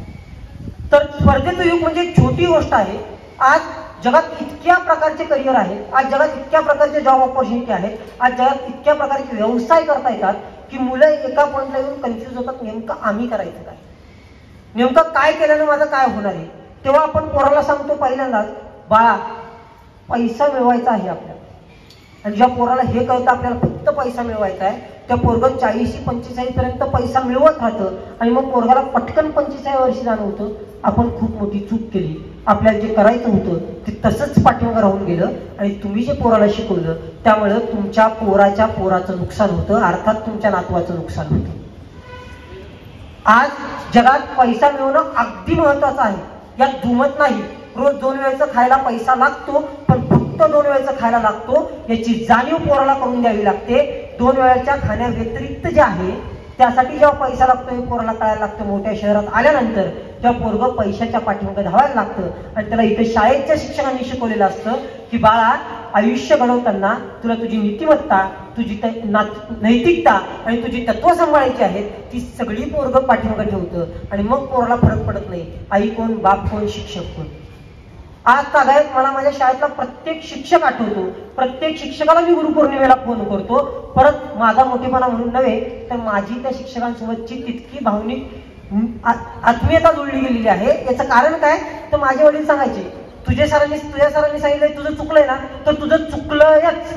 तर स्पर्धेचं युग म्हणजे एक छोटी गोष्ट आहे. आज जगात इतक्या प्रकारचे करिअर आहेत, आज जगात इतक्या प्रकारचे जॉब ऑपॉर्च्युनिटी आहेत, आज जगात इतक्या प्रकारचे व्यवसाय करता येतात की मुलं एका पॉईंटला येऊन कन्फ्यूज होतात, नेमकं आम्ही करायचं काय, नेमकं काय केल्यानं माझं काय होणार आहे. तेव्हा आपण पोराला सांगतो पहिल्यांदाच, बाळा पैसा मिळवायचा आहे आपल्याला. आणि ज्या पोराला हे कळतं आपल्याला फक्त पैसा मिळवायचा आहे, त्या पोरगं चाळीशी पंचेचाळीस पर्यंत पैसा मिळवत राहतं आणि मग पोरगाला पटकन पंचेचाळीस वर्षी जाणवतं आपण खूप मोठी चूक केली, आपल्याला जे करायचं होतं ते तसंच पाठीमागं राहून गेलं आणि तुम्ही जे पोराला शिकवलं त्यामुळं तुमच्या पोराच्या पोराचं नुकसान होतं, अर्थात तुमच्या नातवाचं नुकसान होतं. आज जगात पैसा मिळवणं अगदी महत्वाचं आहे, यात दुमत नाही. रोज दोन वेळेचं खायला पैसा लागतो, पण फक्त दोन वेळेचं खायला लागतो याची जाणीव पोराला करून द्यावी लागते. दोन वेळेच्या खाण्या व्यतिरिक्त जे आहे त्यासाठी जेव्हा पैसा लागतो हे पोराला कळायला लागतं. मोठ्या शहरात आल्यानंतर तेव्हा पोरगं पैशाच्या पाठीमागे धावायला लागतं आणि त्याला इथे शाळेच्या शिक्षकांनी शिकवलेलं असतं की बाळा, आयुष्य घडवताना तुला तुझी नीतिमत्ता, तुझी नैतिकता आणि तुझी तत्व सांभाळायची आहेत, ती सगळी पोरगं पाठीमागे ठेवतं आणि मग पोराला फरक पडत नाही आई कोण, बाप कोण, शिक्षक कोण. आज तागायत मला माझ्या शाळेतला प्रत्येक शिक्षक आठवतो, प्रत्येक शिक्षकाला मी गुरुपौर्णिमेला फोन करतो. परत माझा मोठेपणा म्हणून नव्हे तर माझी त्या शिक्षकांसोबतची तितकी भावनिक आत्मीयता जुळली गेलेली आहे. याचं कारण काय तर माझे वडील सांगायचे, तुझ्या सरांनी तुझ्या सरांनी सांगितलंय तुझं चुकलंय ना, तर तुझं चुकलंयच.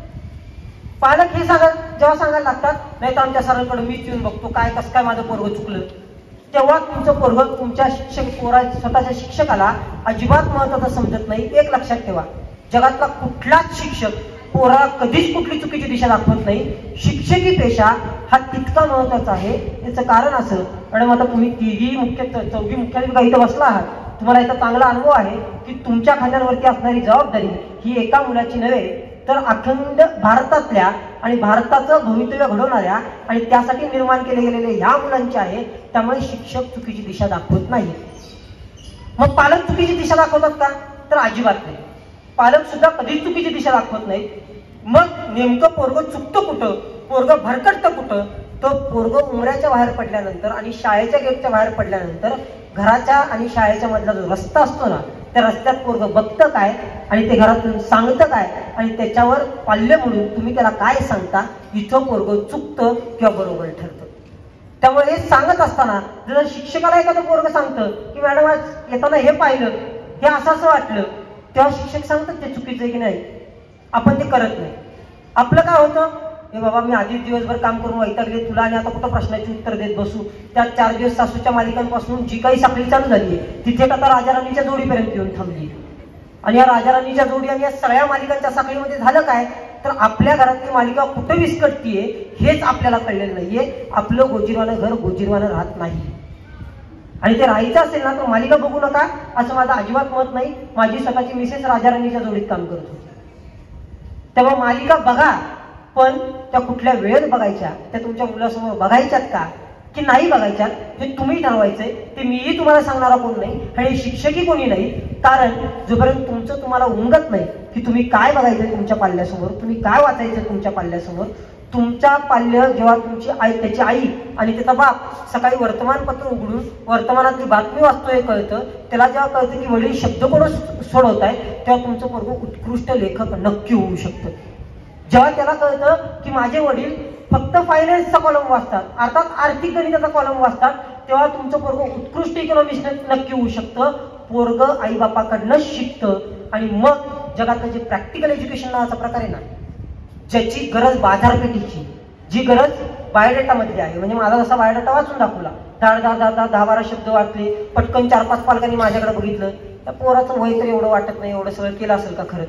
पालक हे सांगा जेव्हा सांगायला लागतात, नाही तर आमच्या सरांकडे मीच येऊन बघतो काय कसं काय माझं पोरगं चुकलं, तेव्हा तुमचं पोरगं तुमच्या शिक्षक पोरा स्वतःच्या शिक्षकाला अजिबात महत्वाचं समजत नाही. एक लक्षात ठेवा, जगातला कुठलाच शिक्षक पोराला कधीच कुठली चुकीची दिशा दाखवत नाही. शिक्षकी पेशा हा तितका महत्वाचा आहे. याचं कारण असं, मॅडम आता तुम्ही तिघी मुख्य चौघी मुख्याधिकारी इथं बसला आहात, तुम्हाला याचा चांगला अनुभव आहे की तुमच्या खांद्यांवरती असणारी जबाबदारी ही एका मुलाची नव्हे तर अखंड भारतातल्या आणि भारताचं भवितव्य घडवणाऱ्या आणि त्यासाठी निर्माण केले गेलेले ह्या मुलांची आहे. त्यामुळे शिक्षक चुकीची दिशा दाखवत नाही. मग पालक चुकीची दिशा दाखवतात का तर अजिबात नाही. पालक सुद्धा कधीच चुकीची दिशा दाखवत नाहीत. मग नेमकं पोरगं चुकतं कुठं, पोरगं भरकटतं कुठं, तो पोरगं उमऱ्याच्या बाहेर पडल्यानंतर आणि शाळेच्या गेटच्या बाहेर पडल्यानंतर घराच्या आणि शाळेच्या मधला जो रस्ता असतो ना, त्या रस्त्यात पोरगं बघतं काय आणि ते घरातून सांगतं काय आणि त्याच्यावर पाल्य म्हणून तुम्ही त्याला काय सांगता, इथं पोरगं चुकतं किंवा बरोबर ठरतं. त्यामुळे हे सांगत असताना जर शिक्षकाला एखादं पोरगं सांगतं की मॅडम आज येताना हे पाहिलं, हे असं असं वाटलं, तेव्हा शिक्षक सांगतात ते चुकीचं आहे की नाही, आपण ते करत नाही. आपलं काय होतं, हे बाबा मी आधीच दिवसभर काम करून वैतागले, तुला आणि आता कुठं प्रश्नाची उत्तर देत बसू. त्यात चार दिवस सासूच्या मालिकांपासून जी काही साखळी चालू झाली तिथे आता राजाराणीच्या जोडीपर्यंत येऊन थांबली. आणि या राजाराणीच्या जोडी आणि या सगळ्या मालिकांच्या साखळीमध्ये झालं काय तर आपल्या घरातली मालिका कुठं विस्कटतीये हेच आपल्याला कळलेलं नाहीये. आपलं गोजीरवानं घर गोजीरवानं राहत नाही. आणि ते राहायचं असेल ना तर मालिका बघू नका असं माझं अजिबात मत नाही. माझी स्वतःची मिसेस राजाराणीच्या जोडीत काम करत होती. तेव्हा मालिका बघा, पण त्या कुठल्या वेळेत बघायच्या, त्या तुमच्या मुलासमोर बघायच्यात का की नाही बघायच्यात, हे तुम्ही ठरवायचंय. ते मीही तुम्हाला सांगणारा कोण नाही आणि शिक्षकही कोणी नाही. कारण जोपर्यंत तुमचं तुम्हाला उमगत नाही की तुम्ही काय बघायचं तुमच्या पाल्यासमोर, तुम्ही काय वाचायचं तुमच्या पाल्यासमोर, तुमचा पाल्य जेव्हा तुमची आई, त्याची आई आणि त्याचा बाप सकाळी वर्तमानपत्र उघडून वर्तमानातली बातमी वाचतोय कळतं, त्याला जेव्हा कळतं की वडील शब्दकोश सोडवत आहे, तेव्हा तुमचं पोरगं उत्कृष्ट लेखक नक्की होऊ शकतं. जेव्हा त्याला कळतं की माझे वडील फक्त फायनान्सचा कॉलम वाचतात, अर्थात आर्थिक गणिताचा कॉलम वाचतात, तेव्हा तुमचं पोरगं उत्कृष्ट इकॉनॉमिस्ट नक्की होऊ शकतं. पोरगं आईबापाकडनं शिकतं आणि मग जगातलं जे प्रॅक्टिकल एज्युकेशन नावाचा प्रकार आहे ना, ज्याची गरज बाजारपेठीची, जी गरज बायोडेटामधली आहे, म्हणजे माझा जसा बायोडेटा वाचून दाखवला, दहा दहा दहा दहा दहा बारा शब्द वाचले, पटकन चार पाच पालकांनी माझ्याकडे बघितलं, त्या पोराचं वय तर एवढं वाटत नाही एवढं सगळं केलं असेल का खरंच.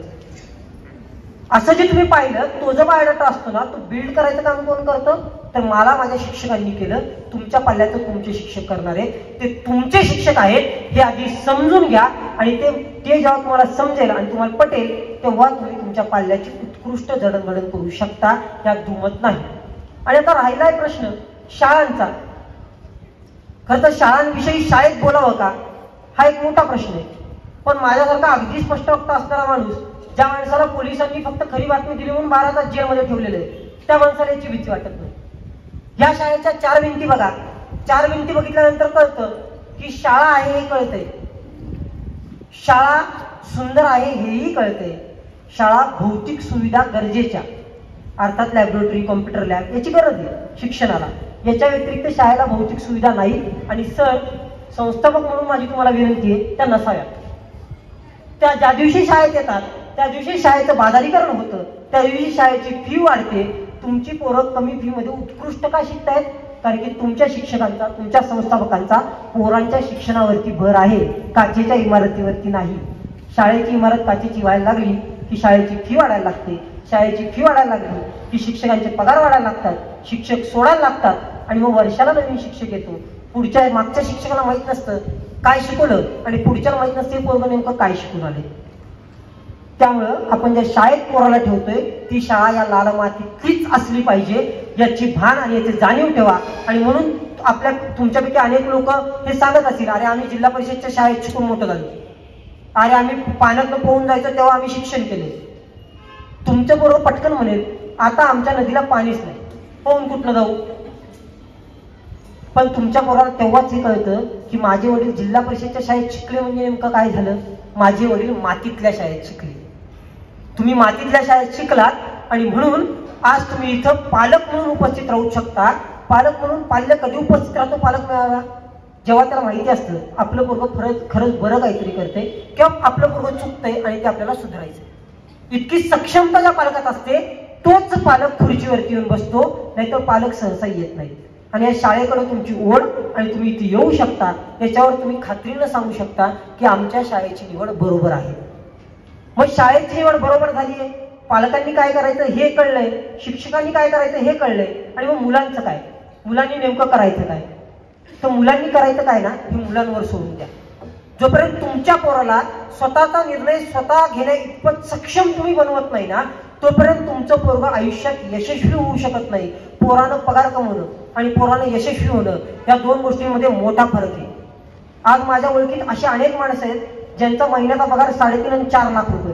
असं जे तुम्ही पाहिलं, तो जो बायोडाटा असतो ना, तो बिल्ड करायचं काम कोण करतं, तर मला माझ्या शिक्षकांनी केलं. तुमच्या पाल्याचं तुमचे शिक्षक करणार आहेत, ते तुमचे शिक्षक आहेत हे आधी समजून घ्या. आणि ते ते जेव्हा तुम्हाला समजेल आणि तुम्हाला पटेल, तेव्हा तुम्ही तुमच्या पाल्याची उत्कृष्ट जडणघडण करू शकता, यात दुमत नाही. आणि आता राहिलाय प्रश्न शाळांचा. खरं तर शाळांविषयी शाळेत बोलावं का, हा एक मोठा प्रश्न आहे. पण माझ्यासारखा अगदी स्पष्ट वक्ता असणारा माणूस, ज्या माणसाला पोलिसांनी फक्त खरी बातमी दिली म्हणून बारा तास जेलमध्ये ठेवलेलं आहे, त्या माणसाला याची भीती वाटत नाही. या शाळेच्या चार भिंती बघा, चार भिंती बघितल्यानंतर कळतं की शाळा आहे हे कळतंय, शाळा सुंदर आहे हेही कळतंय, शाळा भौतिक सुविधा गरजेच्या, अर्थात लॅबोरेटरी, कॉम्प्युटर लॅब याची गरज आहे शिक्षणाला. याच्या व्यतिरिक्त शाळेला भौतिक सुविधा नाही. आणि सर, संस्थापक म्हणून माझी तुम्हाला विनंती आहे, त्या नसाव्यात. त्या ज्या दिवशी शाळेत येतात त्या दिवशी शाळेचं बाजारीकरण होतं, त्या दिवशी शाळेची फी वाढते. तुमची पोरं कमी फी मध्ये उत्कृष्ट का शिकतायत, कारण की तुमच्या शिक्षकांचा, तुमच्या संस्थापकांचा पोरांच्या शिक्षणावरती भर आहे, काचेच्या इमारतीवरती नाही. शाळेची इमारत काचेची व्हायला लागली की शाळेची फी वाढायला लागते, शाळेची फी वाढायला लागली की शिक्षकांचे पगार वाढायला लागतात, शिक्षक सोडायला लागतात आणि मग वर्षाला नवीन शिक्षक येतो. पुढच्या मागच्या शिक्षकाला माहित नसतं काय शिकवलं आणि पुढच्याला माहित नसते पोरगं नेमकं काय शिकून आले. त्यामुळं आपण ज्या शाळेत पोराला ठेवतोय ती शाळा या लाल मातीतलीच असली पाहिजे, याची भान आणि याची जाणीव ठेवा. आणि म्हणून आपल्या तुमच्यापैकी अनेक लोक हे सांगत असतील, अरे आम्ही जिल्हा परिषदच्या शाळेत शिकून मोठं झालो, अरे आम्ही पाण्यातनं पोहून जायचं तेव्हा आम्ही शिक्षण केले. तुमचं बरोबर पटकन म्हणेल, आता आमच्या नदीला पाणीच नाही, पोहून कुठनं जाऊ. पण तुमच्या पोराला तेव्हाच हे कळतं की माझे वडील जिल्हा परिषदच्या शाळेत शिकले म्हणजे नेमकं काय झालं, माझे वडील मातीतल्या शाळेत शिकले. तुम्ही मातीतल्या शाळेत शिकलात आणि म्हणून आज तुम्ही इथं पालक म्हणून उपस्थित राहू शकता. पालक म्हणून पाल्य कधी उपस्थित राहतो पालक मिळावा, जेव्हा त्याला माहिती असतं आपलं पोरगं खरंच खरंच बरं काहीतरी करते किंवा आपलं पोरगं चुकतंय आणि ते आपल्याला सुधारायचं. इतकी सक्षमता ज्या पालकात असते तोच पालक खुर्चीवरती येऊन बसतो, नाहीतर पालक सहसा येत नाही. आणि या शाळेकडे तुमची ओढ आणि तुम्ही इथे येऊ शकता, याच्यावर तुम्ही खात्रीनं सांगू शकता की आमच्या शाळेची निवड बरोबर आहे. मग शाळेची निवड बरोबर झाली आहे, पालकांनी काय करायचं हे कळलंय, शिक्षकांनी काय करायचं हे कळलंय, आणि मग मुलांचं काय, मुलांनी नेमकं करायचं काय. तर मुलांनी करायचं काय ना, हे मुलांवर सोडून द्या. जोपर्यंत तुमच्या पोराला स्वतःचा निर्णय स्वतः घेण्या इतपत सक्षम तुम्ही बनवत नाही ना, तोपर्यंत तुमचं पोरगं आयुष्यात यशस्वी होऊ शकत नाही. पोरानं पगार कमवणं आणि पोरानं यशस्वी होणं या दोन गोष्टींमध्ये मोठा फरक आहे. आज माझ्या ओळखीत अशी अनेक माणसं आहेत ज्यांचा महिन्याचा पगार साडेतीन आणि चार लाख रुपये,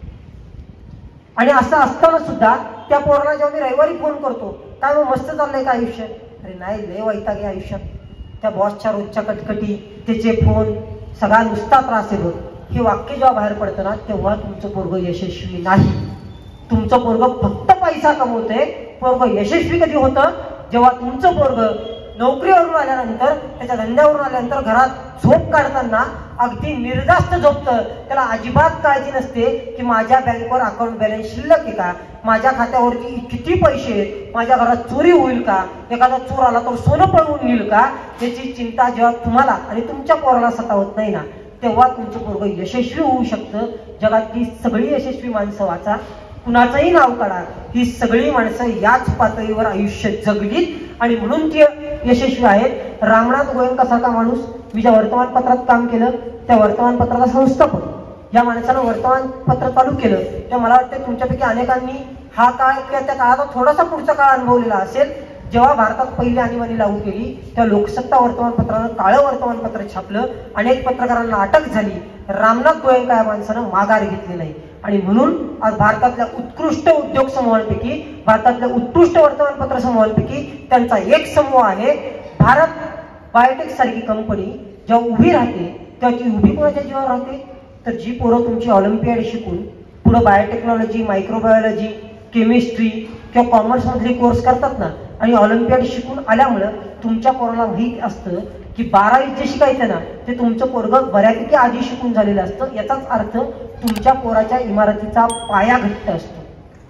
आणि असं असताना सुद्धा त्या पोराला जेव्हा मी रविवारी फोन करतो, काय मग मस्त चाललंय का आयुष्य, अरे नाही लय वैताग आहे आयुष्यात, त्या बॉसच्या रोजच्या कटकटी, त्याचे फोन, सगळा नुसता त्रास आहे बघ. हे वाक्य जेव्हा बाहेर पडतं ना, तेव्हा तुमचं पोरगं यशस्वी नाही. तुमचं पोरगं फक्त पैसा कमवतंय. पोरगं यशस्वी कधी होतं, जेव्हा तुमचं पोरगं नोकरीवरून आल्यानंतर, त्याच्या धंद्यावरून आल्यानंतर घरात झोप काढताना अगदी निर्धास्त झोपतं. त्याला अजिबात काळजी नसते की माझ्या बँकवर अकाउंट बॅलन्स शिल्लक आहे का, माझ्या खात्यावरती किती पैसे आहेत, माझ्या घरात चोरी होईल का, एखादा चोर आला तर सोनं पळवून नेईल का, याची चिंता जेव्हा तुम्हाला आणि तुमच्या पोराला सतावत नाही ना, तेव्हा तुमचं पोरगं यशस्वी होऊ शकतं. जगातली सगळी यशस्वी माणसं वाचा, कुणाचंही नाव काढा, ही सगळी माणसं याच पातळीवर आयुष्य जगलीत आणि म्हणून ती यशस्वी आहेत. रामनाथ गोयंकासारखा माणूस, मी ज्या वर्तमानपत्रात काम केलं त्या वर्तमानपत्राचा संस्थापक, या माणसानं वर्तमानपत्र चालू केलं, त्या मला वाटतं तुमच्यापैकी अनेकांनी हा काळ किंवा त्या काळाचा थोडासा पुढचा काळ अनुभवलेला असेल, जेव्हा भारतात पहिली आणीबाणी लागू केली तेव्हा लोकसत्ता वर्तमानपत्रानं काळं वर्तमानपत्र छापलं, अनेक पत्रकारांना अटक झाली, रामनाथ गोयंका या माणसानं माघार घेतली नाही. आणि म्हणून आज भारतातल्या उत्कृष्ट उद्योग समूहांपैकी, भारतातल्या उत्कृष्ट वर्तमानपत्र समूहांपैकी त्यांचा एक समूह आहे. भारत बायोटेक सारखी कंपनी जेव्हा उभी राहते तेव्हा ती उभी कोणाच्या जीवावर राहते, तर जी पोरं तुमची ऑलिम्पियाड शिकून पुढे बायोटेक्नॉलॉजी, मायक्रोबायोलॉजी, केमिस्ट्री किंवा कॉमर्स मधले कोर्स करतात ना, आणि ऑलिम्पियाड शिकून आल्यामुळं तुमच्या पोराला माहीत असतं की बारावीत जे शिकायचं ना ते तुमचं पोरगं बऱ्यापैकी आधी शिकून झालेलं असतं. याचाच अर्थ तुमच्या पोराच्या इमारतीचा पाया घट्ट असतो.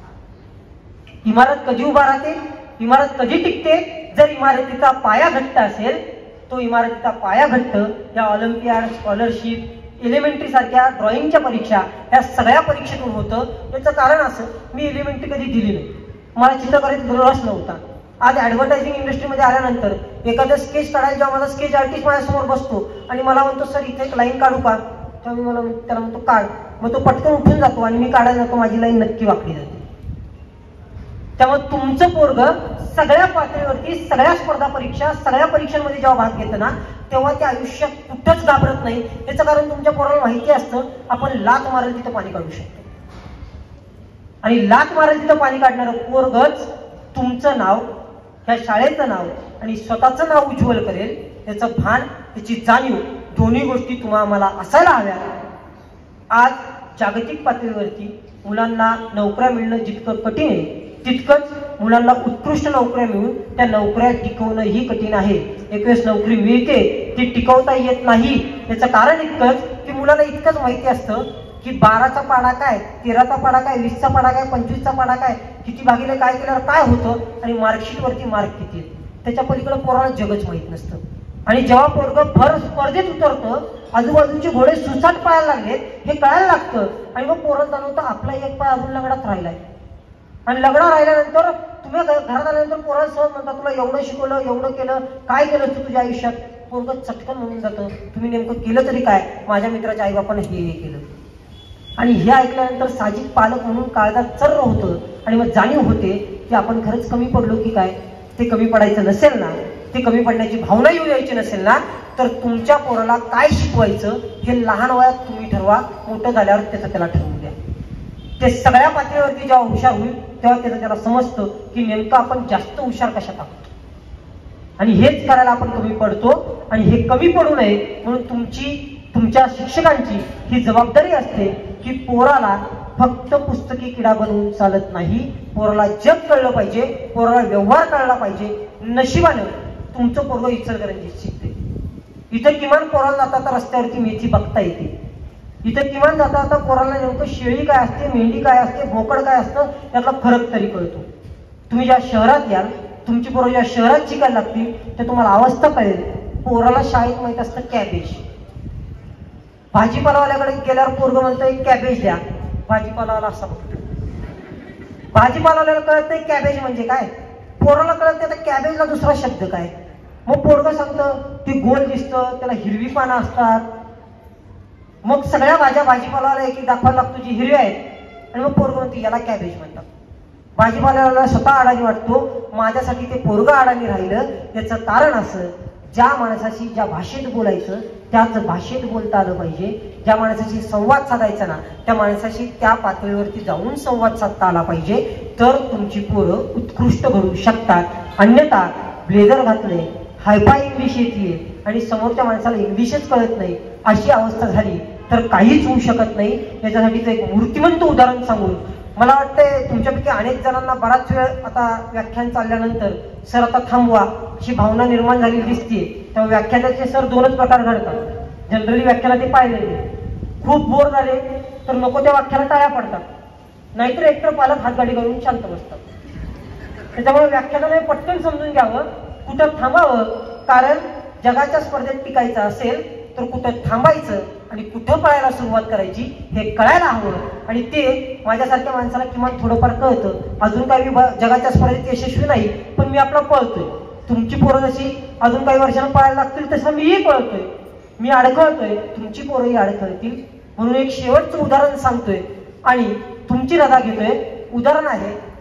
इमारत कधी उभा राहते, इमारत कधी टिकते, जर इमारतीचा पाया घट्ट असेल. तो इमारतीचा पाया घट्ट या ऑलिम्पियाड, स्कॉलरशिप, एलिमेंटरी सारख्या ड्रॉइंगच्या परीक्षा या सगळ्या परीक्षेतून होतं. याचं कारण असं, मी एलिमेंटरी कधी दिली नाही, मला चित्रकलेत रस नव्हता. आज ऍडव्हर्टायझिंग इंडस्ट्रीमध्ये आल्यानंतर एखादं स्केच काढायला जेव्हा माझा स्केच आर्टिस्ट माझ्यासमोर बसतो आणि मला म्हणतो सर इथे एक लाईन काढू का, तेव्हा मी मला त्याला म्हणतो काढ, मग तो पटकन उठून जातो आणि मी काढायला जातो, माझी लाईन नक्की वाकडी जाते. त्यामुळे तुमचं पोरग सगळ्या पातळीवरती, सगळ्या स्पर्धा परीक्षा, सगळ्या परीक्षांमध्ये जेव्हा भाग घेतं ना तेव्हा ते आयुष्यात कुठंच घाबरत नाही. याचं कारण तुमच्या पोराला माहिती असतं आपण लात मारेल तिथं पाणी काढू शकतो, आणि लात मारेल तिथं पाणी काढणारं पोरगच तुमचं नाव, ह्या शाळेचं नाव आणि स्वतःचं नाव उज्ज्वल करेल. याचं भान, त्याची जाणीव, दोन्ही गोष्टी तुम्हाला मला असायला हव्या. आज जागतिक पातळीवरती मुलांना नोकऱ्या मिळणं जितकं कठीण आहे तितकंच मुलांना उत्कृष्ट नोकऱ्या मिळून त्या नोकऱ्या टिकवणं ही कठीण आहे. एक वेळेस नोकरी मिळते ती टिकवता येत नाही. याचं कारण इतकंच की मुलाला इतकंच माहिती असतं की बाराचा पाडा काय, तेराचा पाडा काय, वीसचा पाडा काय, पंचवीसचा पाडा काय, किती भागीले काय केल्यावर काय होतं आणि मार्कशीट वरती मार्क किती आहेत. त्याच्या पलीकडे पोराला जगच माहित नसतं. आणि जेव्हा पोरगं भर स्पर्धेत उतरतं, आजूबाजूचे घोडे सुसाट पळायला लागलेत हे कळायला लागतं, आणि मग पोराला जाणवतं आपला एक पाय अजून लगडात राहिलाय. आणि लगडा राहिल्यानंतर तुम्ही घरात आल्यानंतर पोराला सहज म्हणता तुला एवढं शिकवलं, एवढं केलं, काय केलं तू तुझ्या आयुष्यात. पोरगं चटकन म्हणून जातं तुम्ही नेमकं केलं तरी काय, माझ्या मित्राच्या आईबापाने हे हे केलं. आणि हे ऐकल्यानंतर साहजिक पालक म्हणून काळजात चर्र होतं आणि मग जाणीव होते की आपण खरंच कमी पडलो की काय. ते कमी पडायचं नसेल ना, ते कमी पडण्याची भावना येऊ द्यायची नसेल ना, तर तुमच्या पोराला काय शिकवायचं हे लहान वयात तुम्ही ठरवा, मोठं झाल्यावर त्याचं त्याला ठरवू द्या. ते सगळ्या पातळीवरती जेव्हा हुशार होईल तेव्हा त्याचं त्याला समजतं की नेमकं आपण जास्त हुशार कशात आहोत, आणि हेच करायला आपण कमी पडतो. आणि हे कमी पडू नये म्हणून तुमची, तुमच्या शिक्षकांची ही जबाबदारी असते की पोराला फक्त पुस्तकी किडा बनवून चालत नाही. पोराला जग कळलं पाहिजे, पोराला व्यवहार कळला पाहिजे. नशिबानं तुमचं पोरगं इचलकरंजीत शिकते. इथं किमान पोराला जाता तर रस्त्यावरती मेथी बघता येते. इथं किमान जाता आता पोराला नेमकं शेळी काय असते, मेंढी काय असते, बोकड काय असतं यातला फरक तरी कळतो. तुम्ही ज्या शहरात याल, तुमची पोरं ज्या शहरात शिकायला लागतील तर तुम्हाला अवस्था कळेल. पोराला शाळेत माहित असतं कॅबेज, भाजीपालावाल्याकडे गेल्यावर पोरगं म्हणतंय कॅबेज द्या, भाजीपालावाला असा बघतो. भाजीपालावाल्याला कळत नाही कॅबेज म्हणजे काय, पोराला कळत नाही कॅबेजला दुसरा शब्द काय. मग पोरगं सांगतं ते गोल दिसतं, त्याला हिरवी पानं असतात. मग सगळ्या भाज्या भाजीपालावाला एक एक दाखवायला लागतो जी हिरव्या आहेत, आणि मग पोरगं म्हणतो याला कॅबेज म्हणतात. भाजीपाल्याला स्वतः अडाणी वाटतो, माझ्यासाठी ते पोरगं अडाणी राहिलं. याचं कारण असं, ज्या माणसाशी ज्या भाषेत बोलायचं त्याच भाषेत बोलता आलं पाहिजे. ज्या माणसाशी संवाद साधायचा ना त्या माणसाशी त्या पातळीवरती जाऊन संवाद साधता आला पाहिजे, तर तुमची पोरं उत्कृष्ट घडू शकतात. अन्यथा ब्लेझर घातले, हायफाय इंग्लिश येते आणि समोरच्या माणसाला इंग्लिशच कळत नाही अशी अवस्था झाली तर काहीच होऊ शकत नाही. याच्यासाठीचं एक मूर्तिमंत उदाहरण सांगून मला वाटतंय तुमच्यापैकी अनेक जणांना बराच वेळ आता व्याख्यान चालल्यानंतर सर आता थांबवा अशी भावना निर्माण झाली दिसतीये. तेव्हा व्याख्यानाचे सर दोनच प्रकार घडतात. जनरली व्याख्यानात ते पाहिलेले, खूप बोर झाले तर नको त्या व्याख्याला टाळ्या पडतात, नाहीतर एकतर पालक हातगाडी करून शांत बसतात. त्याच्यामुळे व्याख्यानाने पटकन समजून घ्यावं, कुठं थांबावं. कारण जगाच्या स्पर्धेत टिकायचं असेल तर कुठं थांबायचं आणि कुठं पळायला सुरुवात करायची हे कळायला हवं. आणि ते माझ्यासारख्या माणसाला किमान थोडंफार कळतं. अजून काही मी जगाच्या स्पर्धेत यशस्वी नाही, पण मी आपला पळतोय. तुमची पोरं जशी अजून काही वर्षांना पळायला लागतील तसं मीही पळतोय, मी अडखळतोय, तुमची पोरंही अडखळतील. म्हणून एक शेवटचं उदाहरण सांगतोय आणि तुमची रजा घेतोय. उदाहरण आहे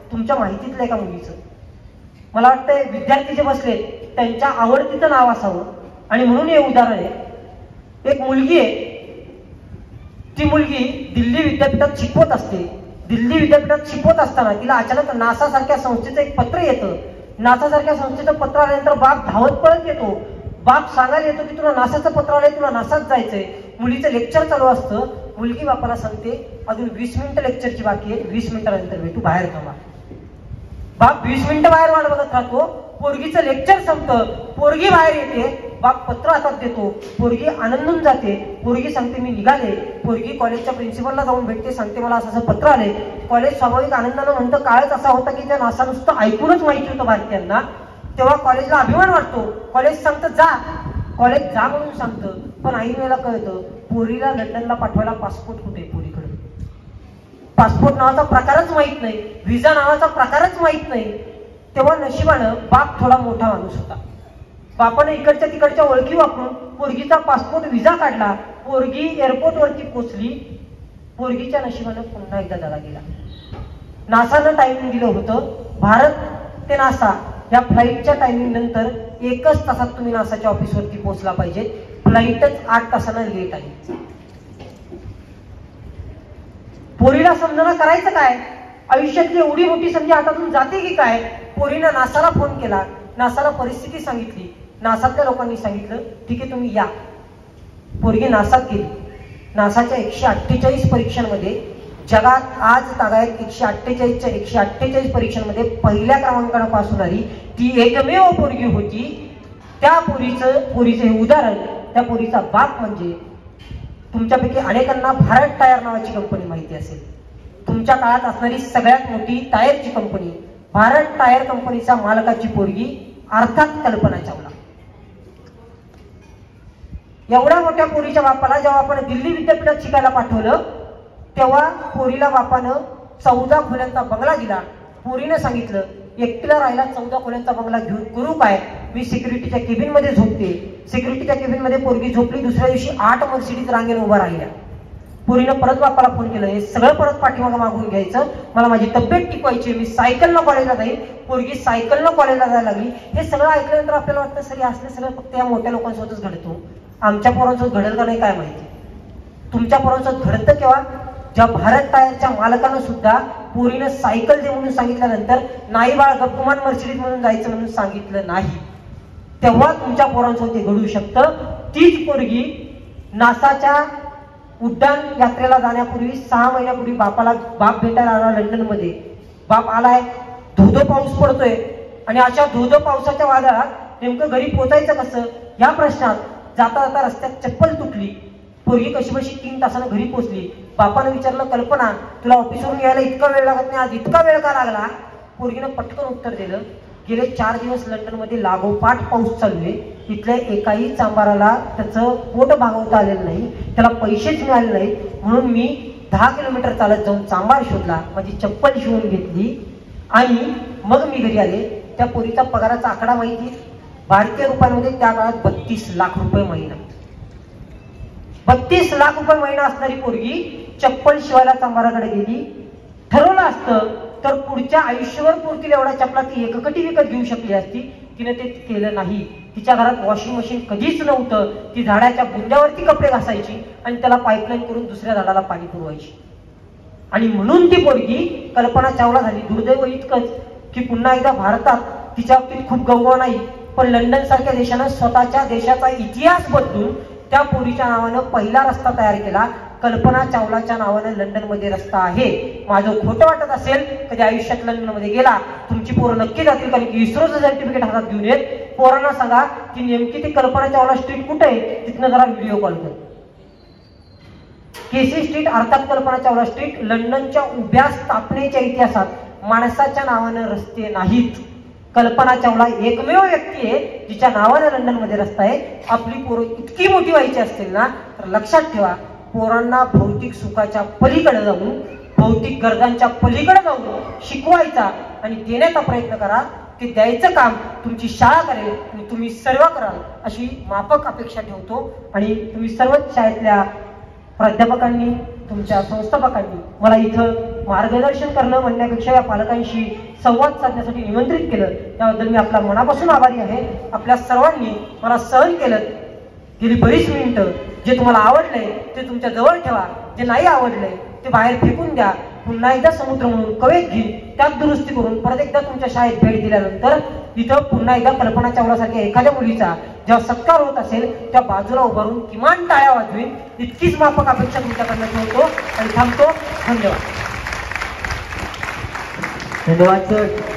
तुमच्या माहितीतलं एका मुलीचं. मला वाटतंय विद्यार्थी जे बसले त्यांच्या आवडतीचं नाव असावं आणि म्हणून हे उदाहरण आहे. एक मुलगी आहे, ती मुलगी दिल्ली विद्यापीठात शिकवत असते. दिल्ली विद्यापीठात शिकवत असताना तिला अचानक नासा सारख्या संस्थेचं एक पत्र येतं. नासा सारख्या संस्थेचं पत्र आल्यानंतर बाप धावत पळत येतो. बाप सांगायला येतो की तुला नासाचं पत्र आलंय, तुला नासात जायचंय. मुलीचं लेक्चर चालू असतं. मुलगी बापाला सांगते अजून वीस मिनिटं लेक्चरची बाकी आहे, वीस मिनिटानंतर भेटू, बाहेर थांबा. बाप वीस मिनिटं बाहेर वाट बघत राहतो. पोरगीचं लेक्चर संपतं, पोरगी बाहेर येते. बाप पत्र हातात देतो. पोरगी आनंदून जाते. पोरगी सांगते मी निघाले. पोरगी कॉलेजच्या प्रिन्सिपलला जाऊन भेटते, सांगते मला असं असं पत्र आले. कॉलेज स्वाभाविक आनंदानं म्हणतं. काळच असा होता की त्या नासा नुसतं ऐकूनच माहिती होतं भारतीयांना. तेव्हा कॉलेजला अभिमान वाटतो. कॉलेज सांगतं जा, कॉलेज जा म्हणून सांगतं. पण ऐन वेळेला कळतं पोरीला लंडनला पाठवायला पासपोर्ट कुठे आहे पोरीकडे. पासपोर्ट नावाचा प्रकारच माहित नाही, व्हिसा नावाचा प्रकारच माहित नाही. तेव्हा नशिबानं बाप थोडा मोठा माणूस होता. बापाने इकडच्या तिकडच्या ओळखी वापरून पोरगीचा पासपोर्ट व्हिसा काढला. पोरगी एअरपोर्टवरती पोचली. पोरगीच्या नशिबानं पुन्हा एकदा दादा गेला. नासानं टायमिंग दिलं होतं, भारत ते नासा या फ्लाईटच्या टायमिंग नंतर एकच तासात तुम्ही नासाच्या ऑफिसवरती पोहोचला पाहिजे. फ्लाईटच आठ तासानं लेट आली. पोरीला समजणं करायचं काय? आयुष्यातली एवढी मोठी संधी हातातून जाते की काय? पोरीनं नासाला फोन केला. नासाला परिस्थिती सांगितली. नासातल्या लोकांनी सांगितलं ठीक आहे तुम्ही या. पोरगी नासात गेली. नासाच्या एकशे अठ्ठेचाळीस परीक्षांमध्ये जगात आज तागायत एकशे अठ्ठेचाळीसच्या एकशे अठ्ठेचाळीस परीक्षांमध्ये पहिल्या क्रमांकानं पास होणारी ती एकमेव पोरगी होती. त्या पोरीचं पोरीचं हे उदाहरण, त्या पोरीचा बाप म्हणजे तुमच्यापैकी अनेकांना भारत टायर नावाची कंपनी माहिती असेल. तुमच्या काळात असणारी सगळ्यात मोठी टायरची कंपनी भारत टायर कंपनीचा मालकाची पोरगी अर्थात कल्पना चावला. एवढ्या मोठ्या पोरीच्या बापाला जेव्हा आपण दिल्ली विद्यापीठात शिकायला पाठवलं तेव्हा पोरीला बापानं चौदा खोल्यांचा बंगला दिला. पोरीनं सांगितलं एकटीला राहिला चौदा खोल्यांचा बंगला घेऊन करू काय? मी सिक्युरिटीच्या केबिन मध्ये झोपते. सिक्युरिटीच्या केबिन मध्ये पोरगी झोपली. दुसऱ्या दिवशी आठ मर्सिडीज रांगेने उभा राहिल्या. पोरीनं परत बापाला फोन केलं हे सगळं परत पाठीमागं मागून घ्यायचं, मला माझी तब्येत टिकवायची, मी सायकलनं कॉलेजला जाईल. पोरगी सायकलनं कॉलेजला जायला लागली. हे सगळं ऐकल्यानंतर आपल्याला वाटतं सर असलं सगळं फक्त या मोठ्या लोकांसोबतच घडतो, आमच्या पोरांसोबत घडेल का नाही काय माहिती. तुमच्या पोरांसोबत घडतं केव्हा? ज्या भारत टायरच्या मालकानं सुद्धा पोरीनं सायकल दे म्हणून सांगितल्यानंतर नाही बाळ गप्पमान मर्सिडीज म्हणून जायचं म्हणून सांगितलं नाही, तेव्हा तुमच्या पोरांसोबत ते घडू शकतं. तीच पोरगी नासाच्या उड्डाण यात्रेला जाण्यापूर्वी सहा महिन्यापूर्वी बापाला बाप भेटायला आला लंडनमध्ये. बाप आलाय, धोधो पाऊस पडतोय आणि अशा धोधो पावसाच्या वादळात नेमकं घरी पोचायचं कसं या प्रश्नात जाता जाता रस्त्यात चप्पल तुटली. पोरगी कशी बशी तीन तासानं घरी पोहोचली. बापानं विचारलं कल्पना तुला ऑफिसवरून यायला इतका वेळ लागत नाही, आज इतका वेळ का लागला? पोरगीनं पटकन उत्तर दिलं गेले चार दिवस लंडनमध्ये लागोपाठ पाऊस चालू आहे. इथल्या एकाही चांबाराला त्याचं पोट भागवता आलेलं नाही, त्याला पैसेच मिळाले नाहीत, म्हणून मी दहा किलोमीटर चालत जाऊन चांबार शोधला, माझी चप्पल शिवून घेतली आणि मग मी घरी आले. त्या पोरीचा पगाराचा आकडा माहिती भारतीय रुपयांमध्ये त्या काळात बत्तीस लाख रुपये महिना. बत्तीस लाख रुपये महिना असणारी पोरगी चप्पल शिवायला चांबाराकडे गेली. ठरवलं असतं तर पुढच्या आयुष्यभर पुरतील एवढ्या चपला ती एककटी विकत घेऊ शकली असती. तिने ते केलं नाही. तिच्या घरात वॉशिंग मशीन कधीच नव्हतं. ती झाडाच्या बुंद्यावरती कपडे घासायची आणि त्याला पाईपलाईन करून दुसऱ्या झाडाला पाणी पुरवायची. आणि म्हणून ती पोरगी कल्पना चावला झाली. दुर्दैव इतकंच की पुन्हा एकदा भारतात तिच्या बाबतीत खूप गौरव नाही, पण लंडन सारख्या देशानं स्वतःच्या देशाचा इतिहास बदलून त्या पोरीच्या नावानं पहिला रस्ता तयार केला. कल्पना चावलाच्या नावानं लंडनमध्ये रस्ता आहे. माझं खोटं वाटत असेल कधी आयुष्यात लंडनमध्ये गेला तुमची पोरं नक्की जातील, कारण की इस्रोचं सर्टिफिकेट हातात घेऊन येत. पोरांना सांगा की नेमकी ती कल्पना चावला स्ट्रीट कुठे आहे तिथनं जरा व्हिडिओ कॉल कर. केसी स्ट्रीट अर्थात कल्पना चावला स्ट्रीट लंडनच्या उभ्या स्थापनेच्या इतिहासात माणसाच्या नावानं रस्ते नाहीत. कल्पना चावला एकमेव व्यक्ती आहे जिच्या नावानं लंडनमध्ये रस्ता आहे. आपली पोरं इतकी मोठी व्हायची असतील ना तर लक्षात ठेवा पोरांना भौतिक सुखाच्या पलीकडे जाऊन भौतिक गरजांच्या पलीकडे जाऊन शिकवायचा आणि देण्याचा प्रयत्न करा. ते द्यायचं काम तुमची शाळा करेल आणि तुम्ही सर्व कराल अशी माफक अपेक्षा ठेवतो. आणि तुम्ही सर्वच शाळेतल्या प्राध्यापकांनी तुमच्या संस्थापकांनी मला इथं मार्गदर्शन करणं म्हणण्यापेक्षा या पालकांशी संवाद साधण्यासाठी निमंत्रित केलं, त्याबद्दल मी आपला मनापासून आभारी आहे. आपल्या सर्वांनी मला सहन केलं गेली बरीच मिनिटं. जे तुम्हाला आवडलंय ते तुमच्या जवळ ठेवा, जे नाही आवडलंय ते बाहेर फेकून द्या. पुन्हा एकदा समुद्र म्हणून कवेत घेऊन त्यात दुरुस्ती करून परत एकदा तुमच्या शाळेत भेट दिल्यानंतर तिथं पुन्हा एकदा कल्पना चावलासारख्या एखाद्या मुलीचा जेव्हा सत्कार होत असेल त्या बाजूला उभारून किमान टाळ्या वाजवीन इतकीच माफक अपेक्षा तुमच्याकडनं ठेवतो आणि थांबतो. धन्यवाद. धन्यवाद सर.